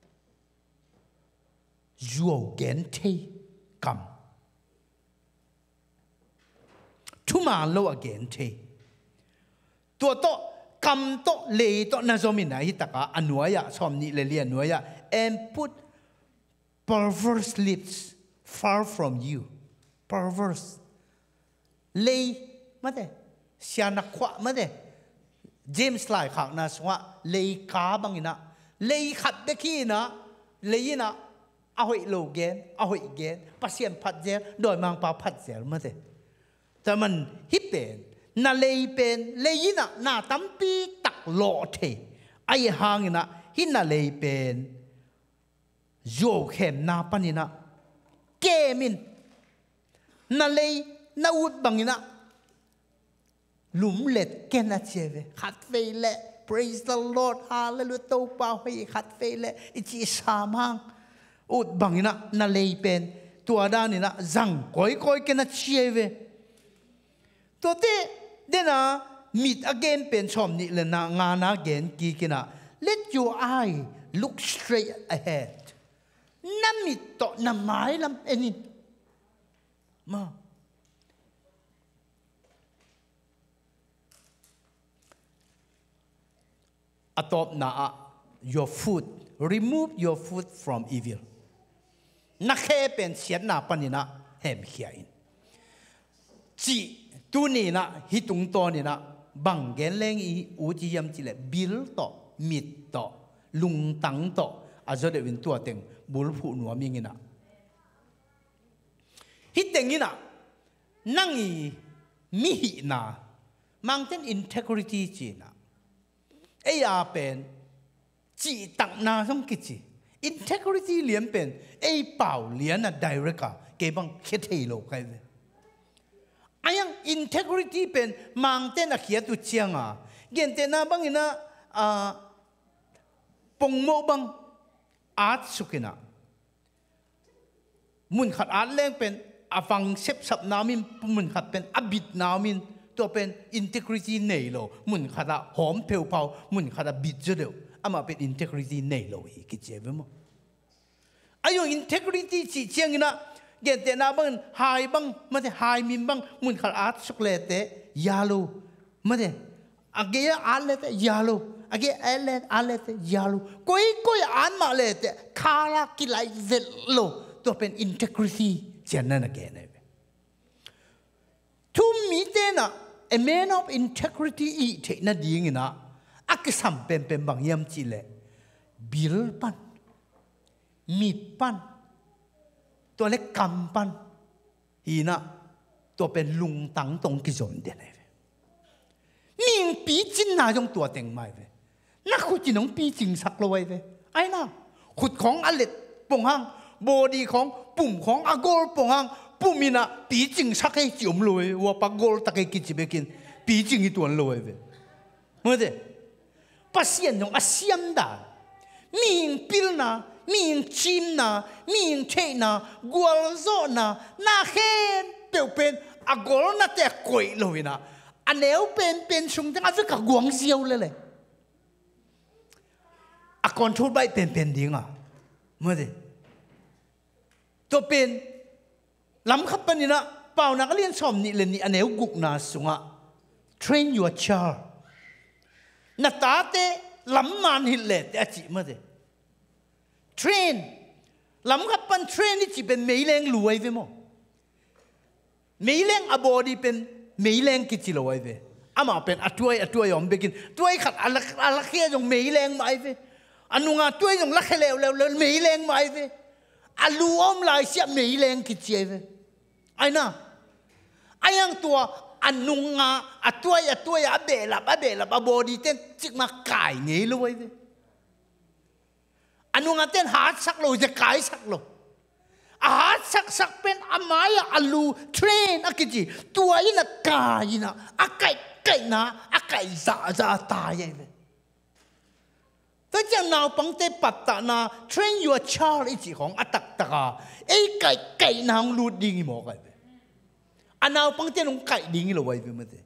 ยัวเกนเทกำทุมาโลเกนเทตัวโตกำโตเลโตน่าจะมีไหนตะกะอันนัวยะสมนิเลลีอันนัวยะ and put perverse lips far from you perverse เลยมาเด้เสียนักขวามาเด้เจมส์ไลน์ขังนะสวะเลยกาบังอินะเลยขัดเด็กนะเลยนะเอาให้โลเกนเอาให้เกนปัสเซียนพัดเจลโดยมังปาพัดเจลมาเด้แต่มันฮิปเป็นน่าเลยเป็นเลยนะน่าตั้มปีตักโลเทไอหางอินะฮิน่าเลยเป็นโยเข็มนาปันอินะเกมินน่าเลยน่าอุดบังอินะหลุมเล็ดแกน่าเชื่อขัดเฟยเล่ praise the Lord hallelujah ตัวเปล่าให้ขัดเฟยเล่อิจิสามังอุดบังอินะน่าเลยเป็นตัวด้านอินะจังก้อยแกน่าเชื่อตัวเด็น่ะมิด again เป็นชมนี่เลยนะงาน again กี่กินะ let your eye look straight ahead น้ำมิดต่อน้ำไม้ลำเอ็นมาอัตบนา your foot remove your foot from evil นักแค่เป็นเสียนาปนินะเห็มเขียนจีตัวนี้นะฮิตุงตัวนี้นะบังเกนเลงอีอุจิยมจิเลบิลต่อมิดต่อลุงตังต่ออาจจะเดินตัวเต็งบุลผู้หนัวมีงินะฮิตเต็งงี้นะนั่งอีมิหินะมังเต็น integrity จีนะไอ้ยาเป็นจีตักนาสมกิจิ integrity เลี้ยนเป็นไอ้เป่าเลี้ยนน่ะ direct เก็บังเฮ็ดให้โลกไงไอ้ยัง integrity เป็นมังเต็นเขียนตุเชียงเกี่ยนเต็นนะบังอินะปงโมบังอาร์ตสุกินะมุนขัดอาร์ตเล่งเป็นอาฟังเซปสับนามินมุนขัดเป็นอบิดนามินตัวเป็น integrity เนยโลมุนขัดหอมเผาเผามุนขัดบิดเจเดียวอามาเป็น integrity เนยโลอีกเจ็บมั้งไอ้ยัง integrity จีเชียงนะเกี่ยนเตนะบังไฮบังไม่ใช่ไฮมินบังมุนขัดอาร์ตสุกเลเตยาโลไม่ใช่อาเกียอาร์เลเตยาโลอาเกเอเลนอาเลเตยาลูก้อยอ่านมาเลเตคารากิไลเวลโลตัวเป็น integrity เจนนั่นแกเนี่ยทุกมีเตนะ a man of integrity อีเทน่าดีงี้นะอักษรเป็นบางยามจีเลบิลปันมีปันตัวเล็กกำปันฮีนะตัวเป็นลุงตังตรงกิจมเดียเนี่ยมีปีจินนาจงตัวเต็งไม่เว้นักขุดจีนของปีจิงสักลอยเว้ไอ้น่ะขุดของอเล็ดปงห้างบอดีของปุ่มของอากอลปงห้างปุ่มมีน่ะปีจิงสักให้จิ๋มลอยว่าปากอลตะเกียกินจิไปกินปีจิงอีตัวลอยเว้เมื่อเดปัสยันของอาเซียนด่ามีปิลน่ะมีจิมน่ะมีเทน่ะกัวโซน่ะน่าเห็นเปลี่ยวเป็นอากอลน่ะแต่ก่อยลอยน่ะอันเดียวเป็นสุ่มจังอาจจะกับกวางเซียวเลยอาการทุบใบเป็นดิ้งเมื่อเดตัวเป็นลำขับปนินะเป่านักเรียนสอบนี่เลยนี่อันเดียวกุกนาสุงtrain your child นักตาเตลำมันหิเลตอาจิเมื่อเดtrain ลำขับปัน train นี่จีเป็นไม่แรงรวยไปมั้งไม่แรงอบอดีเป็นไม่แรงกิจลอยเวอามาเป็นอัตวยยอมไปกินตัวขัดอะไรแค่จงไม่แรงไม่เวอันนู้งตัวจงลักเลวไม่แรงไม่เวอันรู้อมลายเสียไม่แรงกิจเวไอ้น่ะไอ้ยังตัวอันนู้งตัวอเบลับบอดีเต้นจิกมาไก่เงี้ยเลยเวอันนู้งเต้นหาสักโลจะไก่สักโลสักเป็นอามายอาลูเทรนอากิจิตัวอินะกายนะอาไก่นะอาไก่จะตายยังไงแต่จะนาวปังเตปัตตานา train your child อีจีของอัตตะไอ้ไก่นางรูดดิ้งหมอไก่อันนาวปังเตลงไก่ดิ้งหรอไว้เป็นมั้ย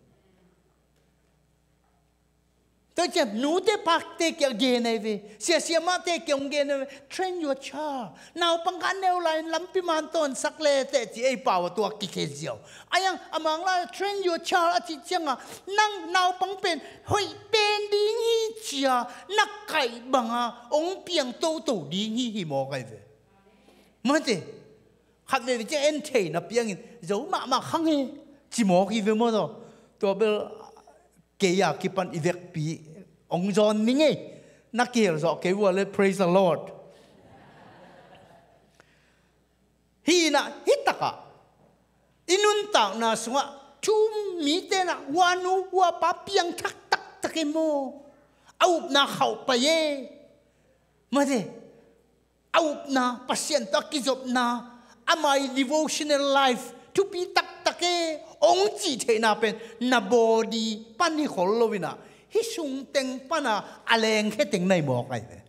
แต่จะหนูเตปักเตเกี่ยวเกนไอ้เว้เสียมาเตเกี่ยวเกนไอ้ train your child นาวปังกันแนวไลน์ลำพิมานต้นสักเล่เตจีไอ้ป่าวตัวกิเคเจียวอายังอามังลา train your child อาจิจังอ่ะนั่งนาวปังเป็นเฮ้ยเป็นดิ้งอีจีอ่ะนักไก่บังอ่ะองเปียงโตดิ้งอีหิมอไก่เว้มันเตขัดเว้จะเอ็นเทน่ะเปียงอินจะมาขังเฮจิมอกิเว้มั้งตัวเบลเกียร์กิปันอีเวกปีองจอนนี่ไงนักเกียร์สอบเกี่ยวเลย praise the Lord ฮีน่ะฮิตตะกะอินุนต่างน่ะสวะชุมมีเตน่ะวานุวาปะเปียงทักตะเกโมเอาหน้าเข้าไปเย่มาดิเอาหน้าปัสเซียนตะกิจบหน้าอามา devotional life ทุปีตะเกองจีเทน่ะเป็นนาบอดีปันนี่ขอลวินะฮิสุงเต็งปันน่ะอะไรงแค่เต็งในหมอกไอ้เนี่ย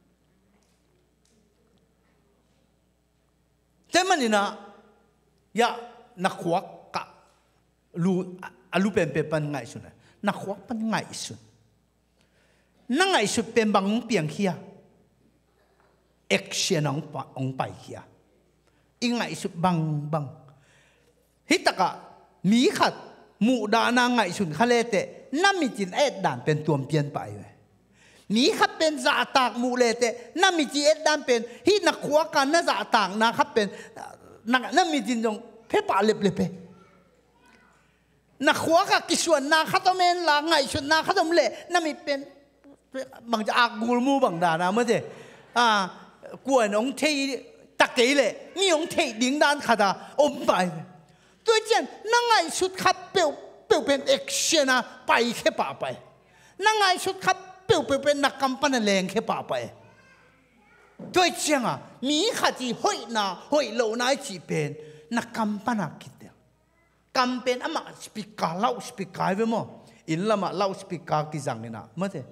แต่มันนี่นะยานักขวักกะลูเป็นปันไงสุดนะนักขวักปันไงสุดนั่งไงสุดเป็นบางเปียงเขียเอ็กเชียนองไปเขียอีไงสุดบางฮิตกะมีขัดมูดานางไงสุนทะเลเตน้ำมีจินเอ็ดด่านเป็นตัวเปลี่ยนไปเลยมีขัดเป็นจ่าตากมูเลเตน้ำมีจินเอ็ดด่านเป็นฮินักขวากันน่าจ่าตากนะครับเป็นน้ำมีจินจงเพปาเล็บเปนักขวากับกิจส่วนนาขัดเมนลาไงสุนนาขัดเล่น้ำมีเป็นบางจะอากูมูบางดานะเมื่อเดกวนองเทตะเกยเลยมีองเทดิ้งด้านขัดอมไปตัวเจนนั่งไงสุดขับเปลวเป็นเอ็กเชนะไปแค่ป่าไปนั่งไงสุดขับเปลวเป็นนักกำปั้นแรงแค่ป่าไปตัวเจนมีขัดที่ห้อยนาห้อยโลนายจีเป็นนักกำปั้นกิดเดียวกำเป็นอามาสปีกาเล่าสปีกาเว้ยมั้งอินละมาเล่าสปีกากิจังนี่นะเมื่อเด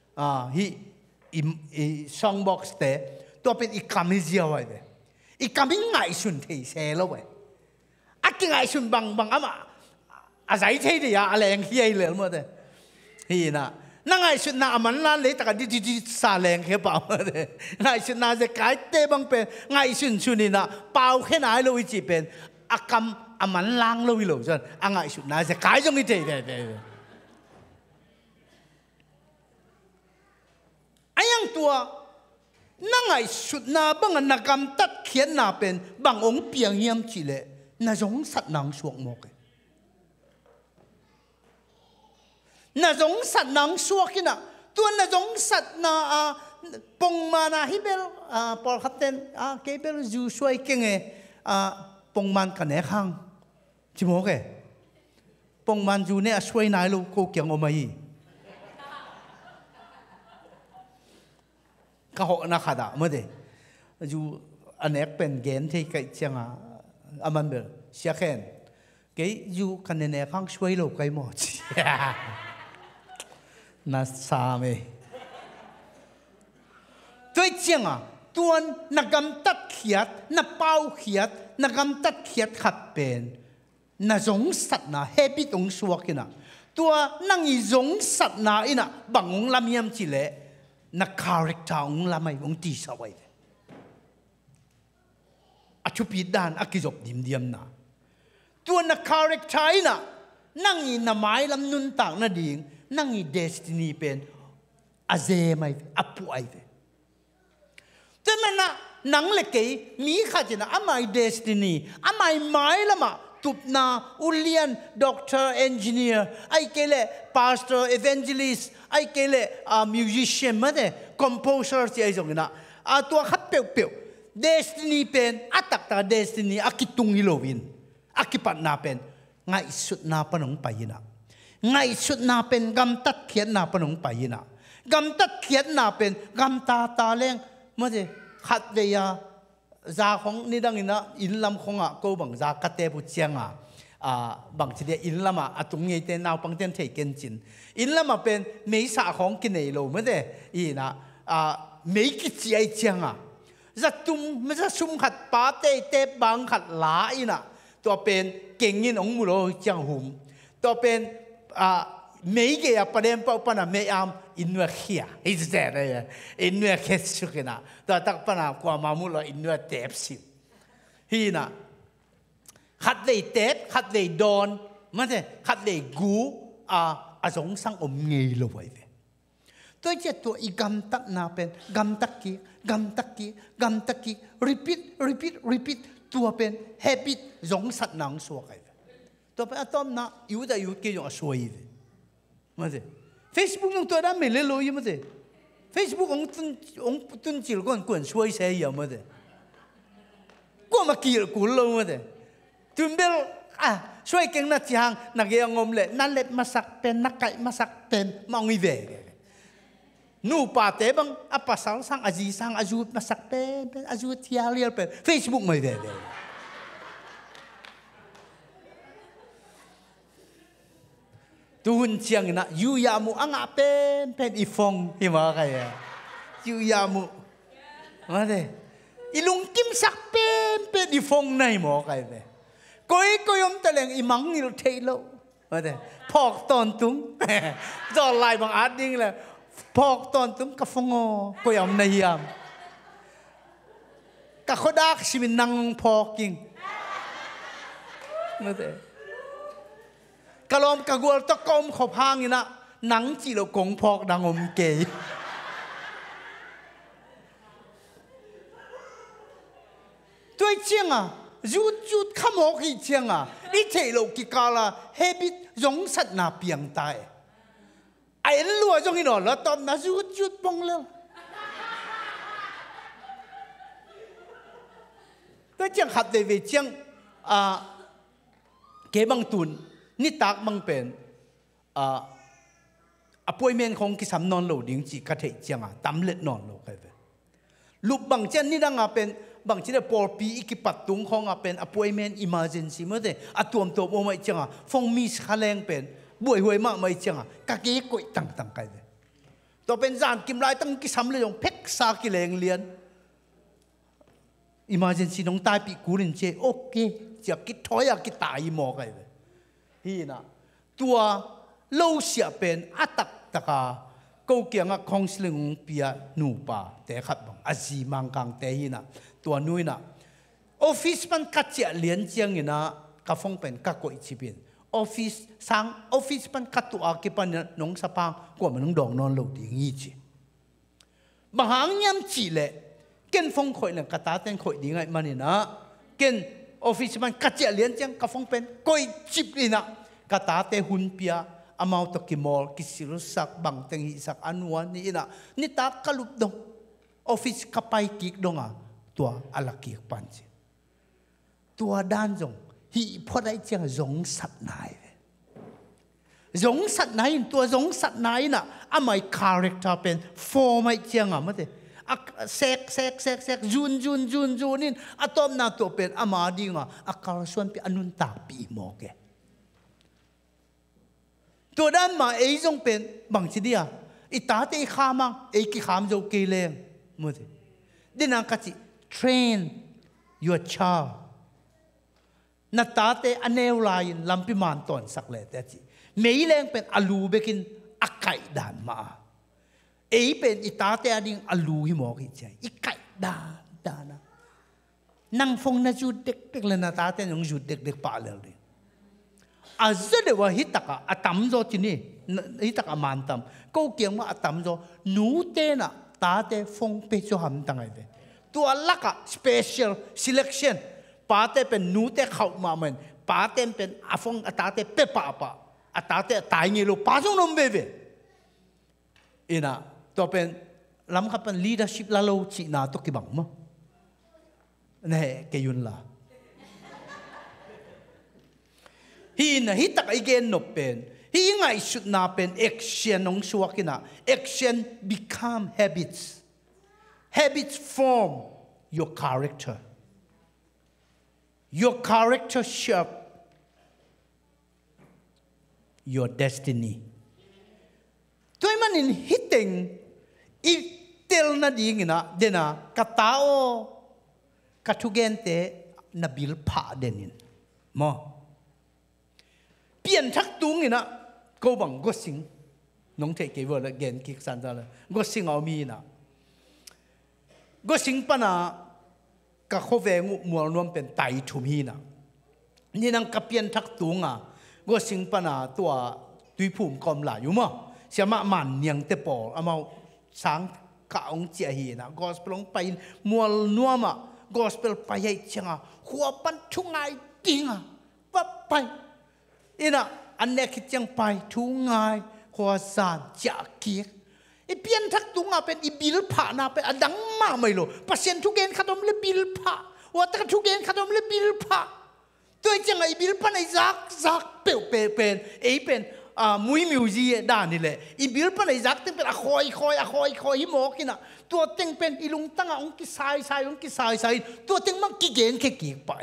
ซองบ็อกซ์เตะตัวเป็นอีกคำที่เจียวไว้เว้ยอีกคำที่ไงสุนเทเซลเว้ยอากิไงสุนบางอามาอาศัยเทดียาอะไรอย่างเฮียเลยมั้งเด้ฮีน่ะนั่งไงสุนน่ะมันนั่นเลยแต่ก็ดิซาแรงแค่เปล่าเด้ไงสุนน่ะจะกายเตะบางเป็นไงสุนนี่น่ะเปล่าแค่ไหนเราวิจิเป็นอากรรมอามันล้างเราวิโรจน์ไงสุนน่ะจะกายจงนี่เด้ไอ้ยังตัวนั่งไงสุดน่ะบางนักกรรมตัดเขียนน่ะเป็นบางองค์เปียงเยี่ยมจีเลยน่าสงสัตนางสวกหมกน่าสงสัตนางสวกกินะตัวน่าสงสัตน่ะปงมานะฮิเบลปอลคัตเตนเกเบลจูช่วยเก่งปงมันกันแหนข้างจิโมกปงมันจูเนี่ยช่วยนายลูกกูเกี่ยงออกมาอีก็หกนักขัดเมื่อเดจูอันนี้เป็นเกณฑ์ที่ไกลเชียงอามันเบลเสียแค่เกยอยู่กันในข้างช่วยเราไกลหมดน่าสามีตัวเจียงตัวนักกำตัดเขียดนักเป้าเขียดนักกำตัดเขียดขับเป็นน่าสงสัตนะเฮปิตงสวกินะตัวนั่งอีสงสัตนะอินะบางองลำยำจิเล่นักคาแรคเตอร์องลำไม่องตีสวายอาชุปีดานอากิจบดิมนะตัวนักคาแรคเตอร์น่ะนั่งอีนามายลำนุนต่างนาดิ่งนั่งอีเดสตินีเป็นอาเซไม่อปุไอเวแต่มันน่ะนังเล็กมีข้าจะนะอาไม่เดสตินีอาไม่หมายละมาตุบนาอุเลียนด็อกเตอร์เอนจิเนียร์ไอเกล่พาสเตอร์เอเวนเจลิสไอเกล่มิวสิชเชียนมาเด้คอมโพเซอร์ที่ไอจงนะตัวขับเปียวdestiny เป็นอัตตา destiny อากิตุงฮิโลวินอากิปัตนาเป็นไงสุดนาปนงไปนะไงสุดนาเป็นกำตัดเขียนนาปนงไปนะกำตัดเขียนนาเป็นกำตาเล้งเมื่อเดขัดเวีย za khong ni dang ina in lam khong a ko bang za ka te bu chiang a bang chi de in lama atung ngei te naw pang ten thei ken chin in lama pen mei sa khong ki nei lo ma de I na mei ki chi ai chiang a za tum ma za sum khat pa te te bang khat la ina to pen keng in ong mu lo chiang hum to pen mấy cái apa dem pa pa na me am inwa khia is there inwa khesu kena to tak pa na kwa mamu lo inwa tep si hi na khat lei tep khat lei don ma se khat lei gu a song sang om ngei lo wai ve to che to I gam tak na pen gam tak ki repeat to pen habit song sat nang so kai to pa atom na yu da yu ke yo soi ve mà thế Facebook nông tôi đã mình lên lối mà thế Facebook ông tuân chỉ còn quần xuôi xe gì mà thế qua mà kỳ cũ lâu mà thế tụi bên xuôi kinh nát chàng nát cái ngom lệ nát lệ masak pen nát cậy masak pen mau đi về nu pa tế bằng apa sang aji sang aju masak pen aju tiar pen Facebook mày về tuhun chiang na yu ya mu anga pen ifong hima kaya yu ya mu ma de ilung kim sak pen ifong nai mo kai de koi om taleng imang il thailo ma de phok ton tung do lai bang at ding la phok ton tung ka fongo koi om nai yam ka khodak simin nang phoking ma de kalom kagul to kom khop hang ina nang chi lo kong phok dang om ke toi chiang rút khamo ki chiang I thei lo ki kala habit jong sat na piang tai ai lua jong ino lo tom na rút bong lo toi chiang khat de ve chiang ke bang tun ni tak mang pen appointment khong ki sam non lo ding chi ka thei chiang tam let non lo kai ve lup bang chen ni dang pen bang chi de por pi ki pat tung khong pen appointment emergency ma de atuam to mo mai chiang phong mi khaleng pen buai hoi ma mai chiang ka ki koi tang kai ve to pen zan kim lai tang ki sam le jong phek sa ki leng lian emergency nong tai pi ku rin che okay chia ki thoi ki tai mo kai ve hi na tua lâu xia pen atak taka câu kiang a counseling pia nu pa te khat bang aji mang kang te hi na tua nui na office pan ka chia lian chiang ina ka phong pen ka koi chi bin office pan ka tu a ki pan nong sapa ko man dong non lo ding yi chi bang hang nyam chi le ken phong khoi le ka ta ten khoi ding ai man ina ken office man ka chia lian chiang ka phong pen koi chip ina ka ta te hun pia amount to kimol kisiru sak bang tengi sak anuan ni ina ni ta kalup dong office kapai kik donga tua alaki panche tua dan jong hi phodai chiang jong sat nai jong sat nai tua jong sat nai na amai character pen form ai chiang amate sek jun in atom na to pen amadi nga akal suan pi anun ta pi mo keตัวด้านมาจงเป็นบางทีเดียอิตาเตะขามังkiขามโจเกเลงมั้งดินังกัจิ train your child นัตตาเตะอันเนวไลน์ลำพิมานตอนสักเลยแต่จีไม่แรงเป็นอลูเบกินอักไก่ด่านมาเป็นอิตาเตะดิ่งอลูหิมอกิจใจอีไก่ด่านนะนั่งฟงน่าจุดเด็กเลยนัตตาเตะยังจุดเด็กป่าเลยอาจจะว่าฮิตกะอาตัมโจที่นี่ฮิตกะมันตัมก็เกี่ยงว่าอาตัมโจนูเตนะตาเตฟงเปโจหันตั้งไงเดตัวลักอะ special selection ป้าเตเป็นนูเตเข้ามาเหมือนป้าเตเป็นอาฟงอาตาเตเปปะอาตาเตตายเงี้ยลูป้าจงนมเบเวอินะตัวเป็นลำคับเป็น leadership ละโลจีน่าตุกิบังมั้งเนี่ยเกยุนละฮีน่ะฮิตักไอเกนนบเป็นฮีไงสุดน่าเป็น action น้องชัวกินะ action become habits form your character your character shape your destiny ตัวมันอินฮิตเองอีเตลนาดีงินะเดน่ากตาโอกทุเกนเตนบิลพาเดนินมอเปลี่ยนทักตุงงินะก็บังก็สิงน้องเทเกวละเกนกิกสันตาละก็สิงเอามีนะก็สิงปะนะกะโคเวงมัวรวมเป็นไตทุมีนะนี่นังกับเปลี่ยนทักตุงก็สิงปะนะตัวดุยภูมิกอมหลายอยู่มั้งเสียมามันยังเตปอเอามาสังกะองเจียฮีนะกอสเปลงไปมัวนัวมะกอสเปลไปให้เชียงหัวปันทุงไงจริงว่าไปอีน่ะอันเนี้ยคิดจังไปทุงไงหัวสานจากเกียกไอเปลี่ยนทักตุงเป็นอีบิลผานาเป็นอดังมาไม่รู้เปอร์เซ็นต์ทุกเกณฑ์ขนมเลยบิลผาว่าแต่ทุกเกณฑ์ขนมเลยบิลผาตัวจังไอบิลผาในซักเปลเป็นไอเป็นมุ้ยมิวจีด้านนี่แหละอีบิลปนไอ้จักตึงเป็นคอยหิมอกินะตัวตึงเป็นอีลุงตั้งองกิสายองกิสายตัวตึงมันกิเกนแค่กี่ไป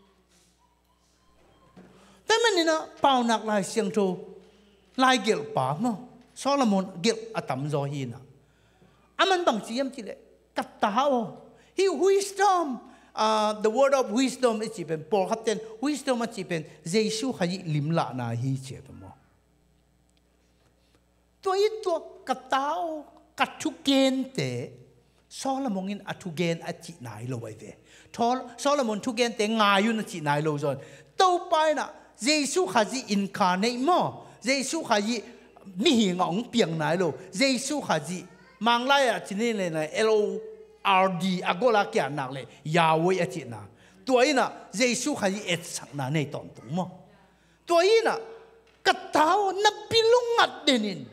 แต่มันนี่นะเป่าหนักลายเสียงโจลายเกลป่ามั้งโซโลมอนเกลอัตมโซฮีนะมันบางทีมันจีเลยกัตตาโอ he wisdom the word of wisdom ไอ้จีเป็นปอลฮัตเตน wisdom มันจีเป็นเจสุขยิลิมละนาฮีเจตมั้งตัวกตาวกัดทุกเกนเตโซโลมอนอัทุเกนอจินายโลไว้เวโซโลมอนทุเกนเตงายุนอจินายโลจอนต่อไปนะเยซูขจิอินคาเนมอเยซูขจิมิหิงองเปียงนายโลเยซูขจิมังไลจินี่เลยนะ LORD อโกลาเกียนักเลยยาเวอจินาตัวนี้นะเยซูขจิเอตสักนาในตอนตรงมอตัวนี้นะกตาวนับบิลุงัดเดนิน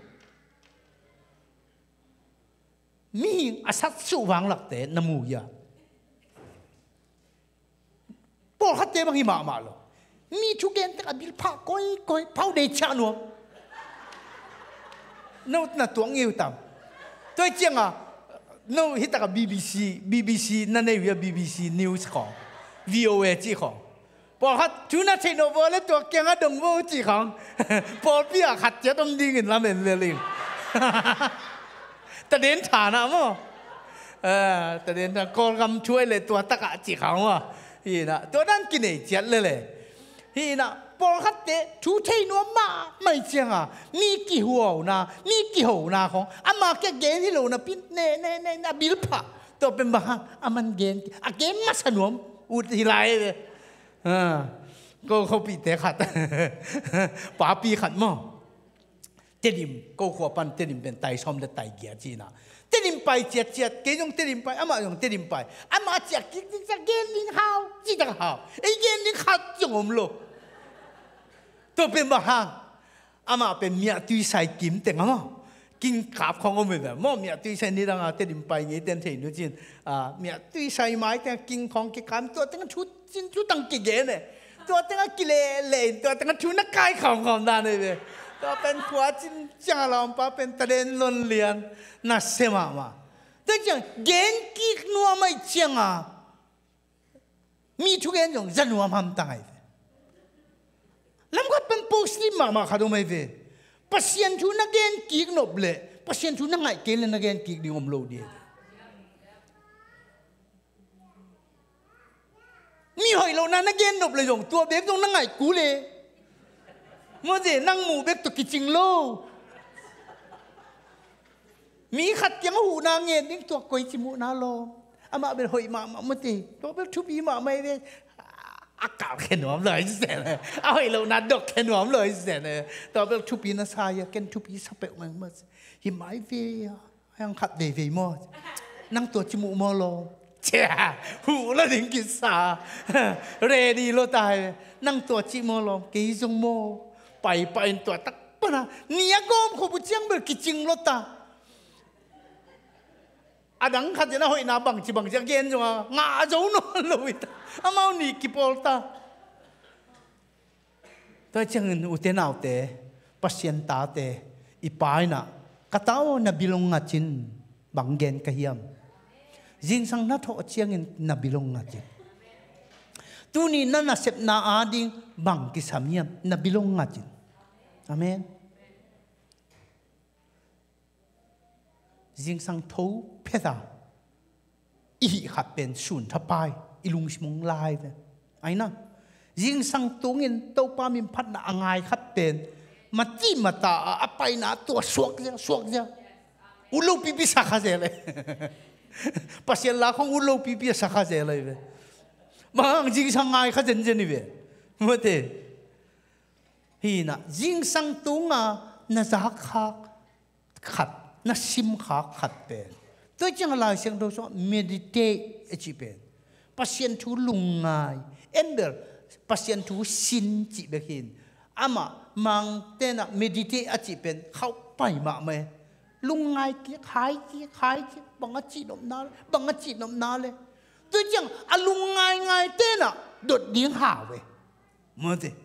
มีอาศัยสุวรรณหลักแต่นมูยาปอฮัตเตบังหิมาโลมีทุกเกนแต่บิลพาก้อยเผาเดชานัวนู่นน่ะตัวเงี้ยตามตัวจริงนู่นฮิตกับ BBC นั่นเองว่า BBC News ของ VOA จีของปอฮัตทุนน่ะเทนโอเวอร์แล้วตัวเก่งดงโวจีของปอพี่ขัดเจ้าต้องดิ้งกันละเมนเลยแต่เดินฐานะมั้งแต่เดินฐานกอลกำช่วยเลยตัวตะกะจีเขาว่ะฮีนะตัวนั้นกินไอ้เจ็ดเลยฮีนะปอลคัดเตะชูเทนัวมาไม่เจียงมีกี่หัวนะมีกี่หัวนะของมาแค่เกณฑ์ที่เรานะพี่เน่บิลพะตัวเป็นบ้ามันเกณฑ์เกณฑ์มาสนวมอุทิไลเลยก็เขาปีเตะขัดป่าปีขัดมั้งเตลิมก็ขวปันเตลิมเป็นไตชอมและไตเกียจีน่ะเตลิมไปเจียเกยงเตลิมไปมา用เตลิมไปมาเจียกินจะเกลิงหาวจีจังหาวไอ้เกลิงหาวจงอมโลตัวเป็นบ้ามาเป็นเมียตุยใส่กิมเต็งมั้งกินขาบของอมแบบมั่งเมียตุยใส่นี่ดังเตลิมไปงี้เต็มที่ดูจินเมียตุยใส่ไม้แต่กินของกินขามตัวตั้งชุดจินชุดตั้งกี่เกเนี่ยตัวตั้งกิเลเลตัวตั้งชุดนักกายของด้านเลยก็เป็นผัวจริงจังเราป้าเป็นตะเดนลนเลียนน่าเสียมาแต่จังเกณฑ์กิกนัวไม่เจียงมีทุกเกณฑ์อย่างจะนัวมันตายแล้วก็เป็นผู้สลิมมาขาดไม่เว้ปัศยันชูนักเกณฑ์กิกนบเลยปัศยันชูนักไงเกณฑ์นักเกณฑ์กิกดีอมโลดีมีหอยเรานักเกณฑ์นบเลยอย่างตัวเบ็กตรงนักไงกูเลยเมื่อเดี๋ยวนั่งหมู่เบ็กตัวกิจริงโลมีขัดยังหูนางเงินนี่ตัวกอยจิมุนาโลมาเป็นหอยมาเมื่อเดี๋ยวตัวเป็นชุบีมาไม่ได้อากาศแข็งหอมเลยเสร็จเลยเอาให้เรานัดดอกแข็งหอมเลยเสร็จเลยตัวเป็นชุบีน่าสายแกนชุบีสเปกมันมั่หิมายเวียยังขัดเดวีมอนั่งตัวจิมุมอโลเจ้าหูแล้วถึงกินสาเรดีโลตายนั่งตัวจิมุโลกี่จงโมไปตัวตักปะนะเนี่ยก็มขบุเจียงเบอร์กิจิงรถตาดังขัดจะน่าหอยนาบังจีบังจะเกณฑ์จังงาเจ้าโน่นเลยตาเอาหนีกิปอลตาตัวเจ้าเงินอุเทนเอาเตะปัศยันตาเตะอีปายน่ะกระต้าวนับบิลงงัดจินบังเกณฑ์กะเฮียมจินสังนัทโอเชียงเงินนับบิลงงัดจิน tu ni na sep na ading bang kisamiam na bilong ngatin. Amen. Jing sang thâu peta i khát bên sun tháp pai ilung simong lai ve. Ai na jing sang tungin tàu pa min phat na angai khát bên mà chi mà ta apai na tua suak ja ulo pipi sakha le pasien la khong ulo pipi sakha le ve mang jing sang ngai kha jen ni ve mate hi na jing sang tunga na za kha khat na sim kha khat pen tôi chẳng là sang đâu so meditate chi pen pasien thu lung ngai ember pasien thu sin chi be hin ama mang tena meditate a chi pen khau pai ma me lung ngai ki khai ki bang chi nom na le tôi chẳng a lung ngai tena dot ding ha we mo te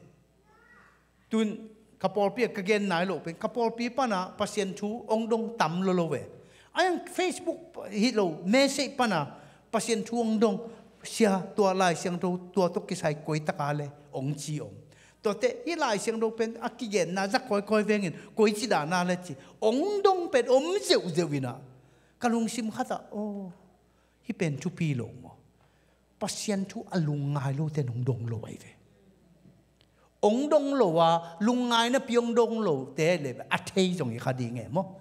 tun kapol pi ka gen nai lo pen kapol pi pa na pasien thu ong dong tam lo we ayang Facebook hi lo message pa na pasien thu ong dong sia tua lai siang do tua to ki sai koi ta ka le ong chi ong to te hi lai siang do pen akigen na za koi vengin koi chi da na le chi ong dong pen om zeu wina kalung sim khata o hi pen chu pi lo mo pasien thu alung ngai lo te nong dong lo ai ve ong dong lo wa lung ngai na piong dong lo te le a thei jong i khadi nge mo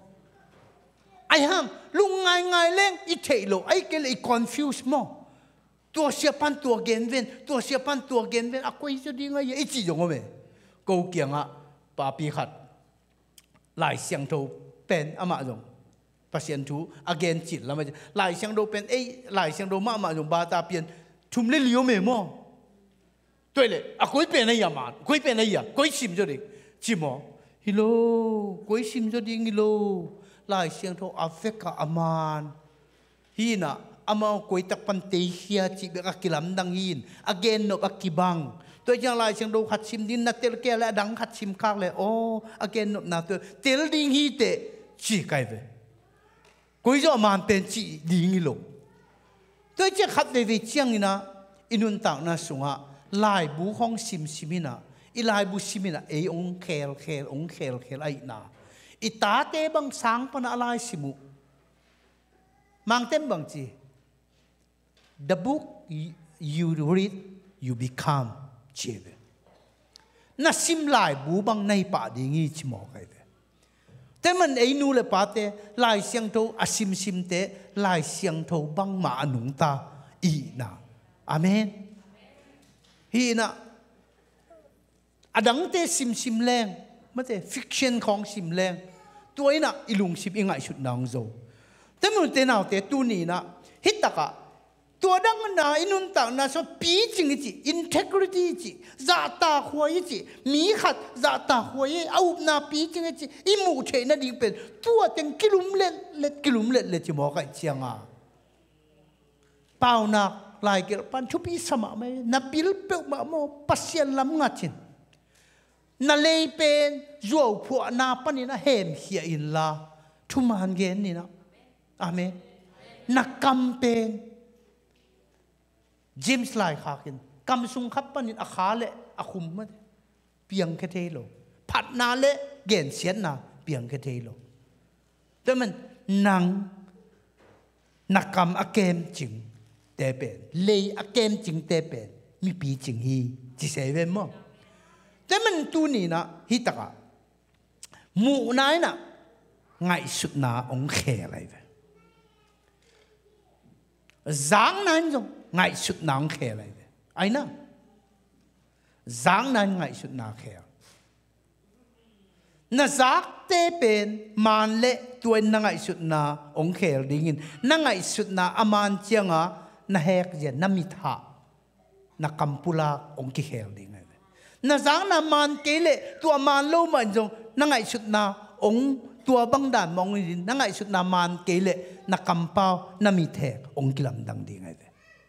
ai ham lung ngai leng i thei lo ai ke le confuse mo tua siapan tua gen ven a koi so ding ai chi jong me ko kiang a pa pi khat lai siang tho pen ama jong pasien thu again chit la ma lai siang do pen ai lai siang do ma jong ba ta pian thum le liu me mo 对了，啊，改变了呀嘛，改变了呀，改心咗的，知冇？係咯，改心咗啲咯，來上頭阿菲卡阿曼，係那阿媽改得pan地下，只俾阿基林當然，阿見落阿基邦，對將來上頭核心啲那tel嘅咧，當核心卡咧，哦，阿見落那對tel啲起嘅，只改嘅，改咗阿曼變只啲咯，對將核嚟為將那，因為當那上啊。lai bu hong simina i lai bu simina e ong khel ai na i ta te bang sang pa na lai simu mang tem bang chi the book you read you become chebe na sim lai bu bang nei pa di ngi chi mo kai ve te man ei nu le pa te lai siang tho a sim te lai siang tho bang ma anung ta i na amen hi na adang te sim leng ma te fiction khong sim leng tuai na ilung sim ingai sut nang zo te mun te naw te tu ni na hitaka tua dang na inun ta na so pi ching chi integrity chi za ta khoi chi mi khat za ta khoi au na pi ching chi i mu the na ding pen tua teng kilum let chi mo kai chianga pau na lai ke pan chupi sama me na pil pe ma mo pasien lam ngachin na lei pen zo phu na pani na hem hia in la thu man gen ni na amen na kam pen James lai khakin kam sung khap panin a kha le a khum ma piang ke the lo phat na le gen sian na piang ke the lo te man nang nakam a kem ching te pen lei a kem ching te pen mi pi ching hi chi se ve mo te man tu ni na hi taka mu nai na ngai sut na ong khe lai ve giang nan jong ngai sut na ong khe lai ve ai na giang nan ngai sut na khe na zak te pen man le tuen na ngai sut na ong khe dingin na ngai sut na aman chianga na hek je na mitha na kampula ong ki hel ding na zang na man kele tua man lo man jong na ngai sut na ong tua bang dan mong din na ngai sut na man kele na kampao na mithe ong kilam dang ding ai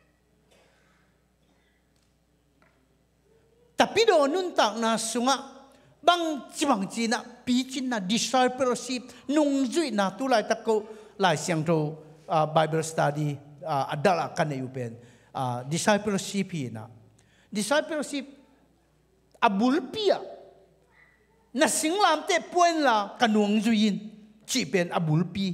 tapi do nun tak na sunga bang chi na pi chin na discipleship nung zui na tu lai takko lai siang tho Bible study adala kan yu pen discipleship hi na discipleship abul pia na singlam te point la kanuang zuin chỉ bên abul pi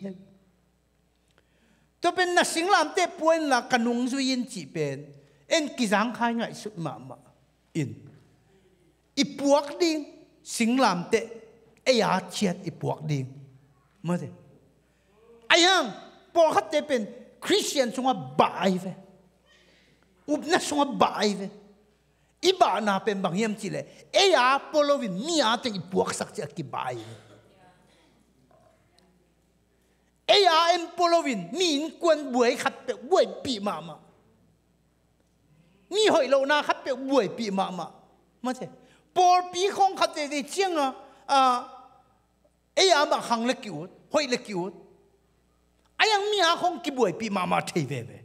tôi bên na singlam te point la kanuang zuin chỉ bên en kizang khai ngại sut ma in ipuak ding singlam te aya chiat ipuak ding mà thế ayang por hat te pen Christian sunga bai ve upna sunga bai ve iba na pen bang yam chile aya polovin mia te ipuak sak chi ki bai aya em polovin min kwan buai khat pe buai pi ma mi hoi lo na khat pe buai pi ma mà thế por pi khong khat te chiang aya ma hang le kiut hoi le kiut ayang mia khong ki buai pi ma thei ve ve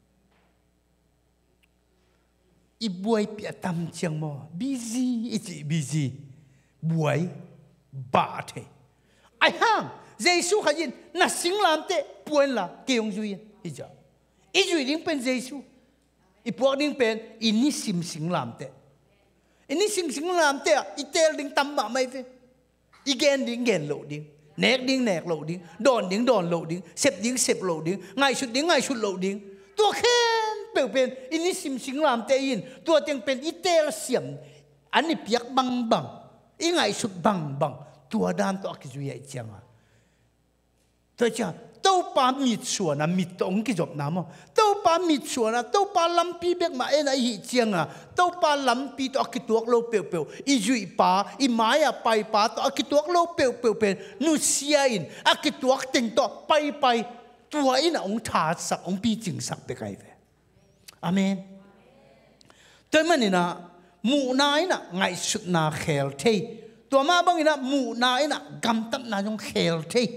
i buai pi tam chiang mo busy buai ba the ai hang Giêsu khayin na singlam te puan la keong zuin hi ja i zui ding pen Giêsu i puak ding pen ini sim singlam te ini singlam te i tel ding tam ma mai ve i gen ding lo ding nẹt nẹt lộ điên đòn lộ điên xếp lộ điên ngày sụt lộ điên tua khen bèo bèn ini sim làm tê in tua tiếng bèn ite là xiêm anh ấy piak băng in ngày sụt băng tua đan tua cái gì vậy chăng à tôi chăng tàu pa mít xua na mít tông cái job nào mà tàu pa mít xua na tàu pa lam pi bek mà em ấy hi chăng à tàu pa lam pi to cái tuak lâu bèo i duy pa i mai à pai pa to cái tuak lâu bèo nu sia in cái tuak tình to pai tua in ông thà sắc ông pi chính sắc bek ai vậy amen tôi mà nè mụ nai na ngày sụt na khel thế tua ma bang ina mụ nai na gam tap na trong khel thế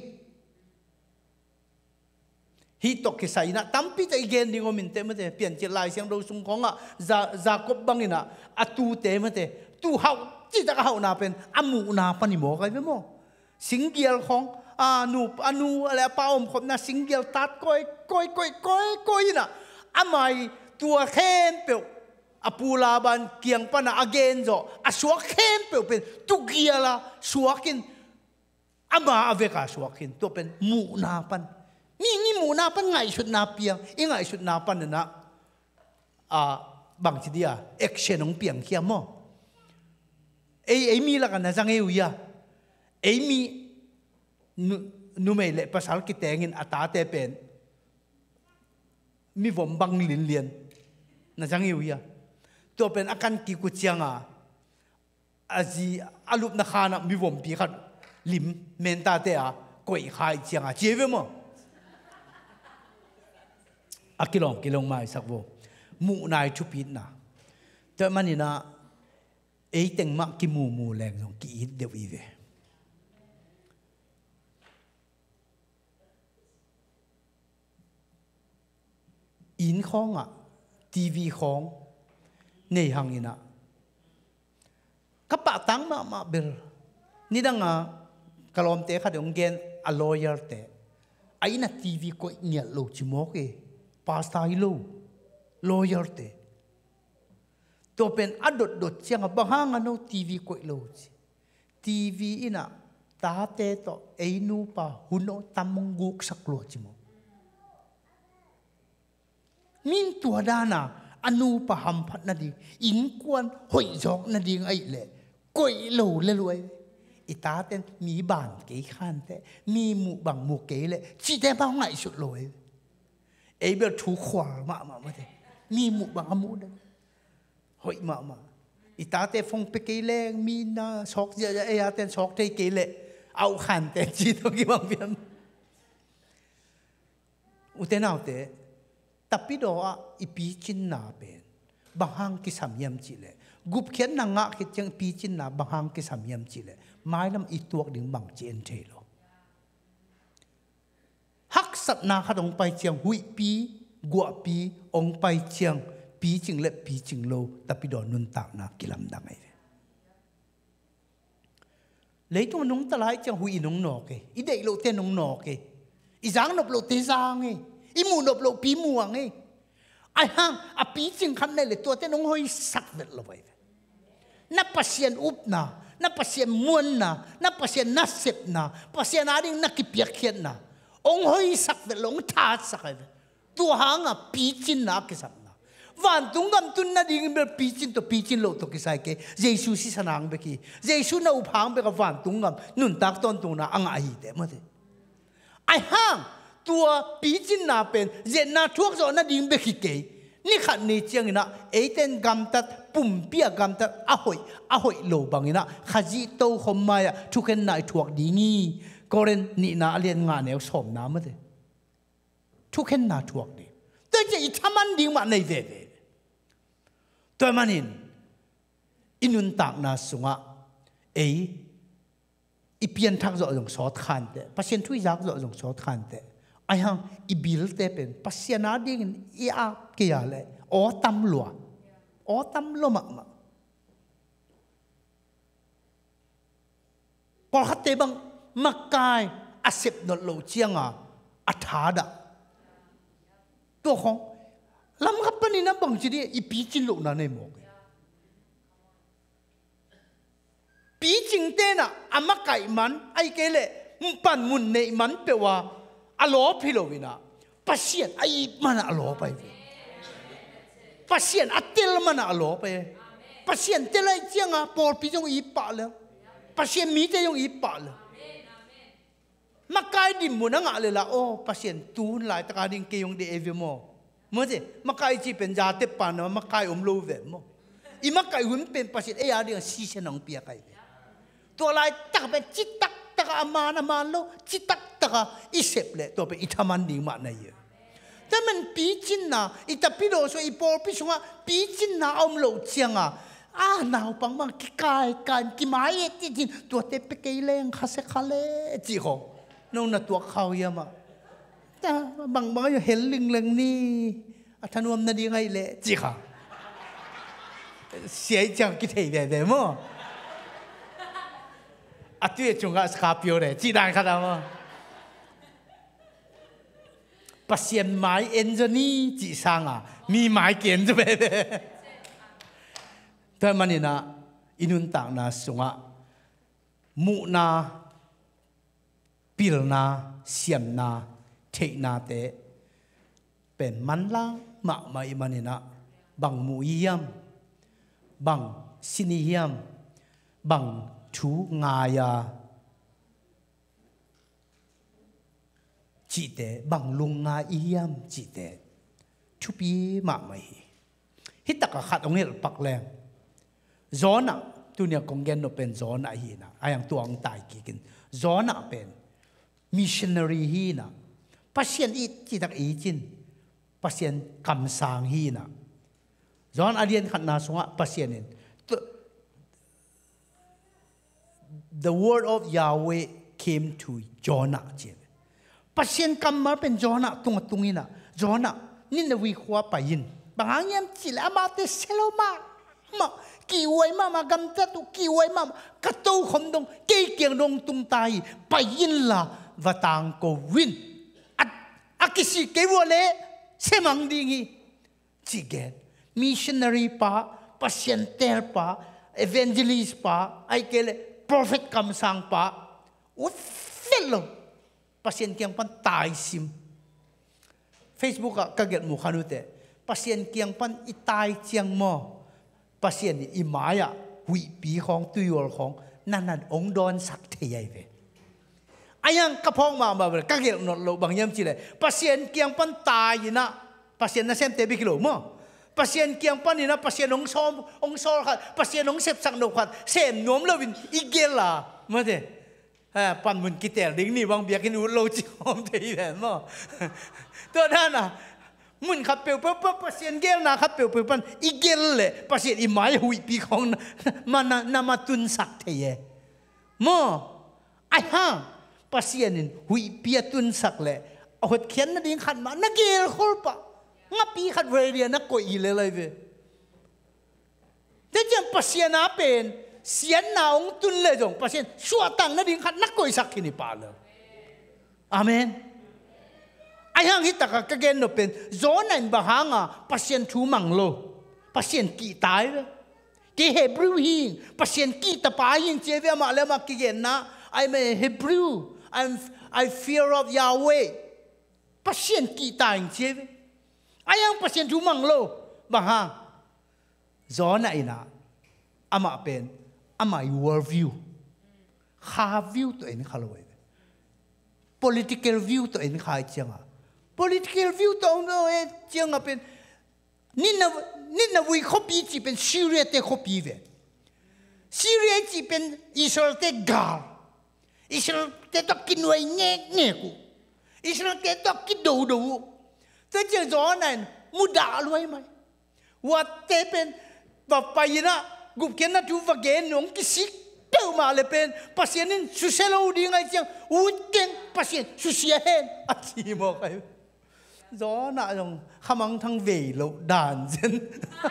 hi tok ke sai na tampi te gen ding omin te mate pian che lai siang do sung khong a Jacob bangina atu te mate tu hau chi ta hau na pen amu na pani mo kai ve mo singial khong anu ala pa om khop na singial tat koi na amai tua khen pe apula ban kiang pa na again zo aswa khen pe pen tu giala suakin ama aveka suakin to pen mu na pan ni mu na pan ngai sut na piang i ngai sut na pan na bang chi dia action ong piang kia mo ei mi la kan jang eu ya ei mi nu me le pasal ki tengin ata te pen mi vom bang lin na jang eu ya to pen akan ki ku chianga aji alup na khana mi vom pi khat lim men ta te a koi khai chianga cheve mo kilong mai sak vô mu nai chu pin na te manina ei teng ma ki mu leng jong ki it deu i ve in khong a TV khong nei hang ina ka pa tang ma ber ni danga kalom te kha dong gen a lawyer te aina TV ko nyal lo chi mo ke pasta ilo lawyer te to pen adot chiang bahang ano TV ko lo TV ina ta te to einu pa huno tamong guk saklo chimo min tua dana anu pa hamphat na di in kwan hoi jok na ding ai le koi lo le loi ita ten mi ban ke khan te mi mu bang mu ke le chi te ba ngai sut loi ei bel thu khwa ma te mi mu bang amu da hoi ma ita te phong pe ke le mi na sok ja e ya ten sok te ke le au khan te chi to ki bang pian u te nau te tapi do a ipi chin na pen bahang ki samyam chi le gup khen na nga ki chang pi chin na bahang ki samyam chi le mai lam i tuak ding bang chen the lo hak sat na kha dong pai chiang hui pi gua pi ong pai chiang pi ching le pi ching lo tapi do nun tak na kilam dang ai lấy tung nung ta lai chiang hui nung no ke i dei lo te nung no ke i jang nop lo te jang e i mu nop lo pi muang e ไอ้ห้างอปีจริงคันในเลยตัวเต้นงหอยสักเด็ดละไปนับปัสยนอุบนะนับปัสยนมวนนะนับปัสยนนัสเซบนะปัสยนอะไรนักกิเปียกเขียนนะองหอยสักเด็ดลงท้าสักเลยตัวหางปีจินนักกิสักนะวันตุงกำตุนนาดิ่งเบลปีจินตัวปีจินโลตัวกิสัยเกเยซูสิสนางเบกีเยซูน่าอุพังเบกับวันตุงกำนุนตักต้นตุงน่ะอังไอเดมั้งเถไอ้ห้างตัวปีจินน่าเป็นเจนน่าทุกส่วนนาดิ่งเบกีเกนี่ขัดนี่เจียงนะเอเทนกำตัดปุ่มเปียกำตัดอ่ะหอยโลบังนะขจิโตขมมายะทุกคนนายถวกดีงี้ก็เรนนี่นาเรียนงานแนวสมน้ำมั้งเถทุกคนนายถวกดีแต่จะอีทำมันดิ่งมาในเวตัวมันอินุนตักนาสุงะอีเปลี่ยนทักจะองสอดขันเตะปัสยันทุยยักจะองสอดขันเตะไอ้ฮังอีบิลเตเป็นปัสยันนาดิ่งอีอาเกียเลยอ๋อตำลัวมากพอฮัตเตบังมักกายอาเซบนโลเจียงอัฐาดะตัวของลำคับปนินะบางทีนี่อีปีจินลูกนั่นเองหมดปีจิงเต้น่ะอามาไก่มันไอ้เกล่ปั่นมุนในมันเปว่าอโลพิโลวินะปัสยันไอ้มันอโลไปปัสยันอัตเตลมันอโลไปปัสยันเตลไอ้เจียงปอลปีจงอีป่าเลยปัสยันมีเตยงอีป่าเลยมาไก่ดิมุนังอะไรล่ะโอ้ปัสยันตูนหลายตะการดิ่งเกยงเดเอวิโมเมื่อสิมาไก่จีเป็นยาเตปานมาไก่ลูเวมอีมาไก่หุ่นเป็นปัสยันยาเดียงซีเชนังเปียไก่ตัวลายตักเป็นจิตตักตะกามาโลจิตตักตะกาอิเสบเลยตัวเป็นอิทามันดิ่งมาในเยอะแต่มันปีจินนะอิตาปิโลโซอีปอลพิชงะปีจินนะอมโลเจียงนาวปังมังกิกายกันกิมาเอติจินตัวเตปเกยเลงคาเซคาเลจีของนู่นน่ะตัวเขาเยอะมาแต่บางอยู่เห็นลิงเลงนี่ธนวมนาดีไงเลยจีค่ะเสียจังกิเทยเดมออาทิตย์จงก็สคาเปียวเลยจีได้ขนาดมั้งปัสยันไม้เอ็นจนี่จีสังมีไม้เกียนจะเป็นแต่มันนี่นะอินุนต่างนะสุงะมุนาปิลนาเสียมนาเทนาเตเป็นมันล่างมาไม่มันนี่นะบังมุยมบังสินิยมบังทูงายาจีเตบังลุงงาอียมจีเตทุปีมาไม่ฮิตตะกะขัดองเงลปักแรงจอนะตัวเนี่ยคงเงินเป็นจอนะฮีนะไอ้ยังตัวอังตายกินจอนะเป็นมิชชันนารีฮีนะปัสยันอีจีตักอีจินปัสยันคำสั่งฮีนะจอนอาเดียนขัดนาสงะปัสยันนี่The word of Yahweh came to Jonah เจนปัสยันคำมาเป็น Jonah ตรงนี้นะ Jonah นี่นวิควาไปยินบางอย่างจิละมาเตเซโลมากี่วันมากำจัดตุกี่วันมากระตูคมดงเกี่ยเกียงดงตุงตายไปยินละวัตังโกวินอากิสิเกวเลเสมังดีงี้จีเกนมิชชันนารีป้าปัสยันเตอร์ป้าเอเวนเจลิสป้าไอเกลprophet คำสั่งป้าอุดเฟลโลปัสยันเกียงปันตายซิม Facebook ก็เกิดมุขานุเตปัสยันเกียงปันอีตายเจียงมอปัสยันอีหมายหุยปีของตุยอลของนั่นองค์ดอนสักเทียเวอายังกระพองมาแบบก็เกี่ยวนบางยามจีเลยปัสยันเกียงปันตายนะปัสยันน่ะเซมเตบิกิโลมั้งปัสยันเกียงปันนี่นะปัสยันองซอขัดปัสยันองเสพสังโนขัดเสมนวมเลวินอีเกล่ะมั้งเถอะปันมุนกิเตลดิ้งนี่บางเบียกินอุโลจิหอมเทียนมั้งตัวนั้นมุนขับเปลวเพื่อปัสยันเกลนะขับเปลวปันอีเกลเลยปัสยันอีหมายหุยปีของมันนามาตุนสักเทียมั้งไอ้ห่าปัสยันหุยปีตุนสักเลยเอาหัดเขียนนั่นดิ้งขัดมานักเกลขลปะงับปีขัดเรียนนักกอีเลยเว้ยแต่ยังปัสยันน่ะเป็นเสียนนาองตุนเลยจงปัสยันชัวตังนั่นดิ้งขัดนักกอีสักที่นี่ป่าเลยอาเมนไอ yang hita ka kagen no pen zona in bahanga pasien thu manglo pasien ki tai ki Hebrew hin pasien ki ta pa hin cheve ma le ma ki gen na I'm a Hebrew I fear of Yahweh pasien ki tai cheve ayang pasien thu manglo bahang zona ina ama pen ama your view ha view to in khaloi political view to in khai changa political view to no e changa pen nina we copy chi pen Syria te copy ve Syria chi pen Israel te gar Israel te to kinoi nge ku Israel te to kido do te che zo nan muda loi mai what te pen va paina gup ken na tu va gen nong kisik teu ma le pen pasienin suselo di ngai chang uten pasien susien ati mo kai gió nạ dòng khăm thăng về lộ đàn dân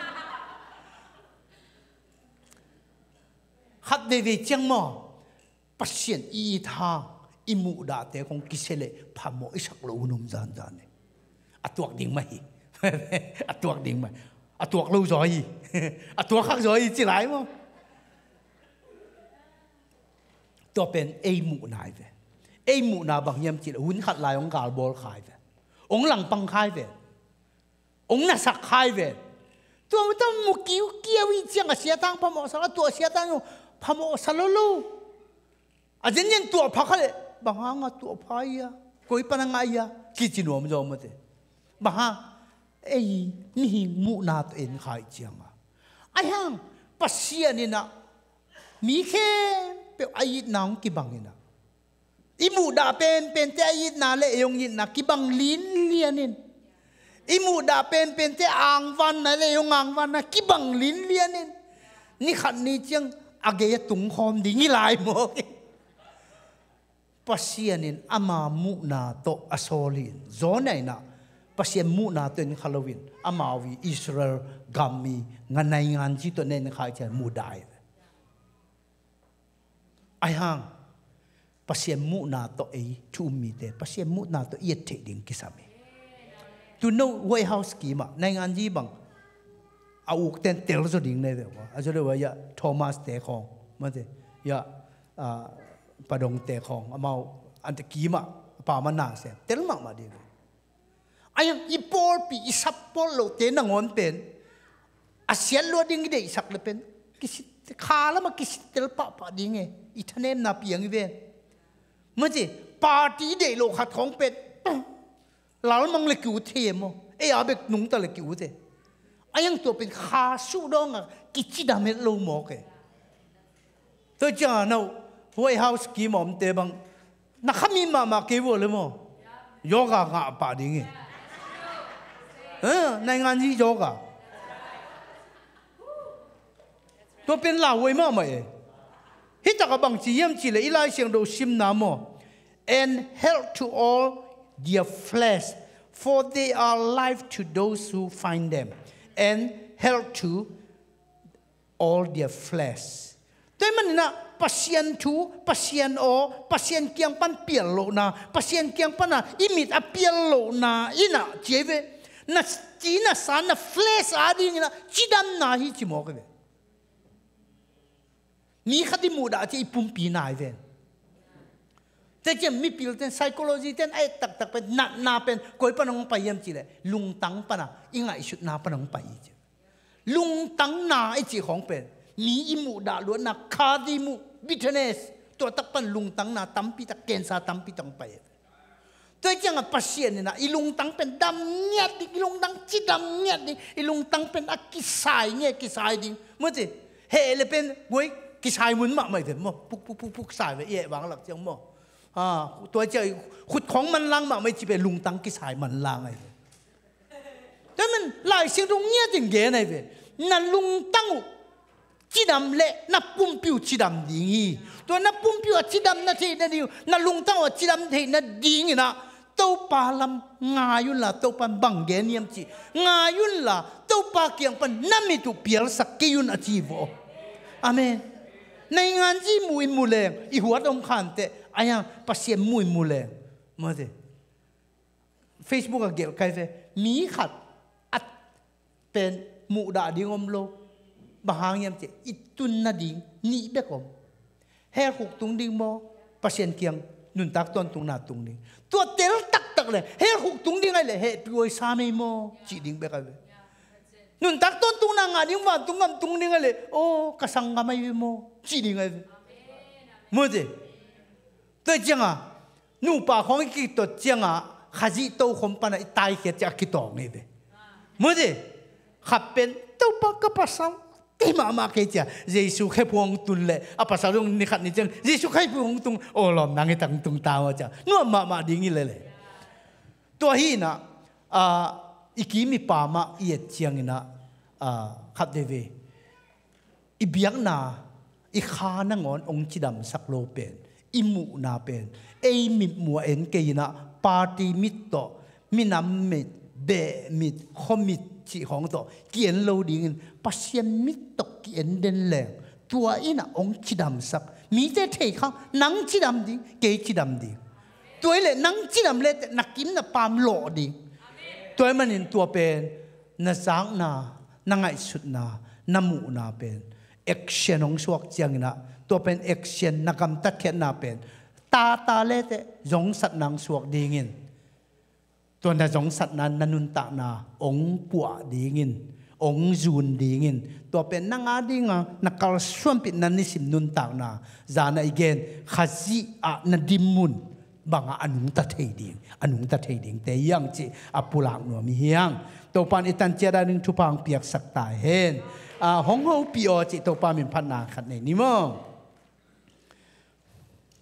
khát về chiang mò pasien y tha imu đã te kong kisele phamo isak lo num zan zan ne atuak ding mai atuak ding mai atuak lâu rồi atuak khác rồi chỉ lại màตัวเป็นเอมูนายเวเอมูนาบางยามจิตหุ่นขัดลายองกาลบอลขายเวองหลังปังขายเวองน่ะสักขายเวตัวมันต้องมุกิ้วเกี่ยวอีเจียงกับเสียตังพมอสารตัวเสียตังอยู่พมอสารลูอาจจะเนี่ยตัวพักเลยบางฮะตัวพายะกุยปนังไงยะกิจโนมจอมเตบางฮะเอ้ยมีหิมูนาตัวเองขายเจียงอ่ะไอ้ฮังปัสเซียนี่นะมีแค่เป็นอายิตนางกิบังนี่นะอิมูดาเป็นแต่อายิตนาเลยงยินนะกิบังลิ้นเลียนินอิมูดาเป็นแต่อ่างวันนะเลยงอ่างวันนะกิบังลิ้นเลียนินนี่ขันนี้เจียงอาเกยตุงคอมดีนี่ลายหมดปัสเซียนินอามามุนาโตอโซลินโซนไหนนะปัสเซียมุนาตัวนี้ฮาโลวีนอามาวีอิสราเอลกามีงานในงานที่ตัวนี้ขายจะมูได้ไอ้ห่างปัสเซียมุนาโตเอทูมีเดปัสเซียมุนาโตเอียดเทดิงกิสามีtu know way house ki ma nai ngan ji bang au ten tel so ding ne de wa a so le wa ya Thomas te khong ma de ya padong te khong amao an te ki ma pa ma na se tel ma ma de ayang i por pi i sap por lo te na ngon pen a sian lo ding de sak le pen ki kha la ma ki tel pa ding e i thanem na piang ve ma ji party de lo khat khong penเรามังเลยกิวเทียมเออเบกนุ่งตะเลยกิวเทไอ้ยังตัวเป็นคาสู้ดองอ่ะกิจดามิโลโมกตัวจ้าเนาะไวท์เฮาส์กี่หม่อมเตบังนักขมิ้นมาเกี่ยวเลยมั้งโยกะงะป่าดิ้งในงานที่โยกะตัวเป็นเหล่าไว้มาไหมฮิตากบังจียมจีเลยอีไลเสียงดูซิมน้ำมั้ง and help to all their flesh, for they are life to those who find them, and health to all their flesh. แต่มันนะpasien tu, pasien o, pasien kiang pan piel lo na, pasien kiang pan na imit a piel lo na ina jeve na jina sana flesh adi na jidam na hi jimo ke. Mi khadi muda je ipumpi na even. แต่จะมีพิลเตน psychology เตนไอ้ตักเป็นนาเป็นกอยปนองไปยังจีเลยลุงตังปนะยังไงชุดนาปนองไปจีลุงตังนาไอ้จีของเป็นมีอิมูดาล้วนนักคาดิมูบิทเนสตัวตักเป็นลุงตังนาตั้มปีตะเกณฑ์ซาตั้มปีตังไปแต่ยังปัสเซียนนี่นะอีลุงตังเป็นดำเงียดอีลุงตังจีดำเงียดอีลุงตังเป็นอักกิสายเงียดกิสายดิเมื่อจีเฮเลยเป็นกอยกิสายมุนมาไม่ถึงมั้งปุกสายไปเอ๋วางหลับจังมั้งตัวเจ้าขุดของมันลังมาไม่จีเป็นลุงตังกิสายมันลังไงแต่มันหลายสิ่งตรงเนี้ยจริงเก๋ไงเว้ยนั่นลุงตังจีดำเละนับปุ่มปิวจีดำดีตัวนับปุ่มปิวจีดำนาทีนั่นเดียวนั่นลุงตังว่าจีดำทีนั่นดีงี้นะเต้าปลาลำงายุนละเต้าปลาบังเกเนียมจีงายุนละเต้าปลาเกียงปันน้ำมีตุเปียลสักกิยุนอจีโวอาเมนในงานจีมุยมุเลงอีหัวตรงขันเตะไอ้ยังปัสเซียนมุยมุเลงมาเถอะ Facebook ก็เกี่ยวกับมีขัดอัดเป็นมุดาดิ่งอมโลบางอย่างเจอิตุนนาดิ่งนี่เด็กอมเฮหุกตุงดิ่งโมเปอร์เซ็นต์เกียงนุนตักต้นตุงนาตุงดิ่งตัวเตลตักเลยเฮหุกตุงดิ่งไงเลยเฮป่วยสามีโมจีดิ่งเบกันนุนตักต้นตุงนางาดิ่งว่าตุงงามตุงดิ่งไงเลยโอ้กษังกาไม่โมจีดิ่งไงมั่วเจตัวเจ้าอ่ะนูป่าของกิตัวเจ้าอ่ะข้าจิโตคมปนัยตายเกิดจากกิตองไงเว้ยมั่วเจขับเป็นตัวปากกับภาษาที่มาเกิดจากเยซูแค่พวงตุนเลยอ่ะภาษาตรงนี้ขัดนี่จังเยซูแค่พวงตุงโอ้ลมนั่งตั้งตุงตาวจ้ะนัวมาดิ่งเลยตัวฮีน่ะอีกีมีป่ามาเอียดเชียงน่ะขับเดวีอีเบียกน่ะอีขานั่งองค์จิดำสักโลเป็นอิมูนาเป็นมิดมัวเกยนะปาร์ตี้มิดโตมินำมิดเบมิดคอมิดจีของโตเกียนโลดิ่งปัสยมิดตกเกียนเดินแหลงตัวอินะองค์จิดำสักมีแต่เทข้างนังจิดำดิ่งเกยจิดำดิ่งตัวเล่นังจิดำเล่นักกินน่ะปามโลดิ่งตัวมันเห็นตัวเป็นน่ะสังน่ะนังไอสุดน่ะน้ำมูน่ะเป็นเอ็กเชนของสวกเจียงน่ะตัวเป็นเอ็กเชนนักกำตัดเขียนน่ะเป็นตาเล่แต่จงสัตนังสวกดีงินตัวนั้นจงสัตนั้นนันุนตานาองปัวดีงินองจูนดีงินตัวเป็นนางอาดิงนักการส่วนปิดนันนิสิมนุนตานาจานาอีเกนข้าจีนัดดิมุนบางอนุตัดให้ดิ่งอนุตัดให้ดิ่งแต่ยังจีอปุลังนัวมีเฮียงตัวปานอิตันเจดานึงทุพังเปียกสักตายเห็นห้องเขาปีอจีตัวปานมีพันนาขัดในนิมง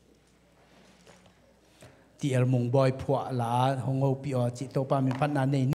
ที่เอลมงบอยผัวหลาห้องเอาปีอจิตโตปามีพันนาใน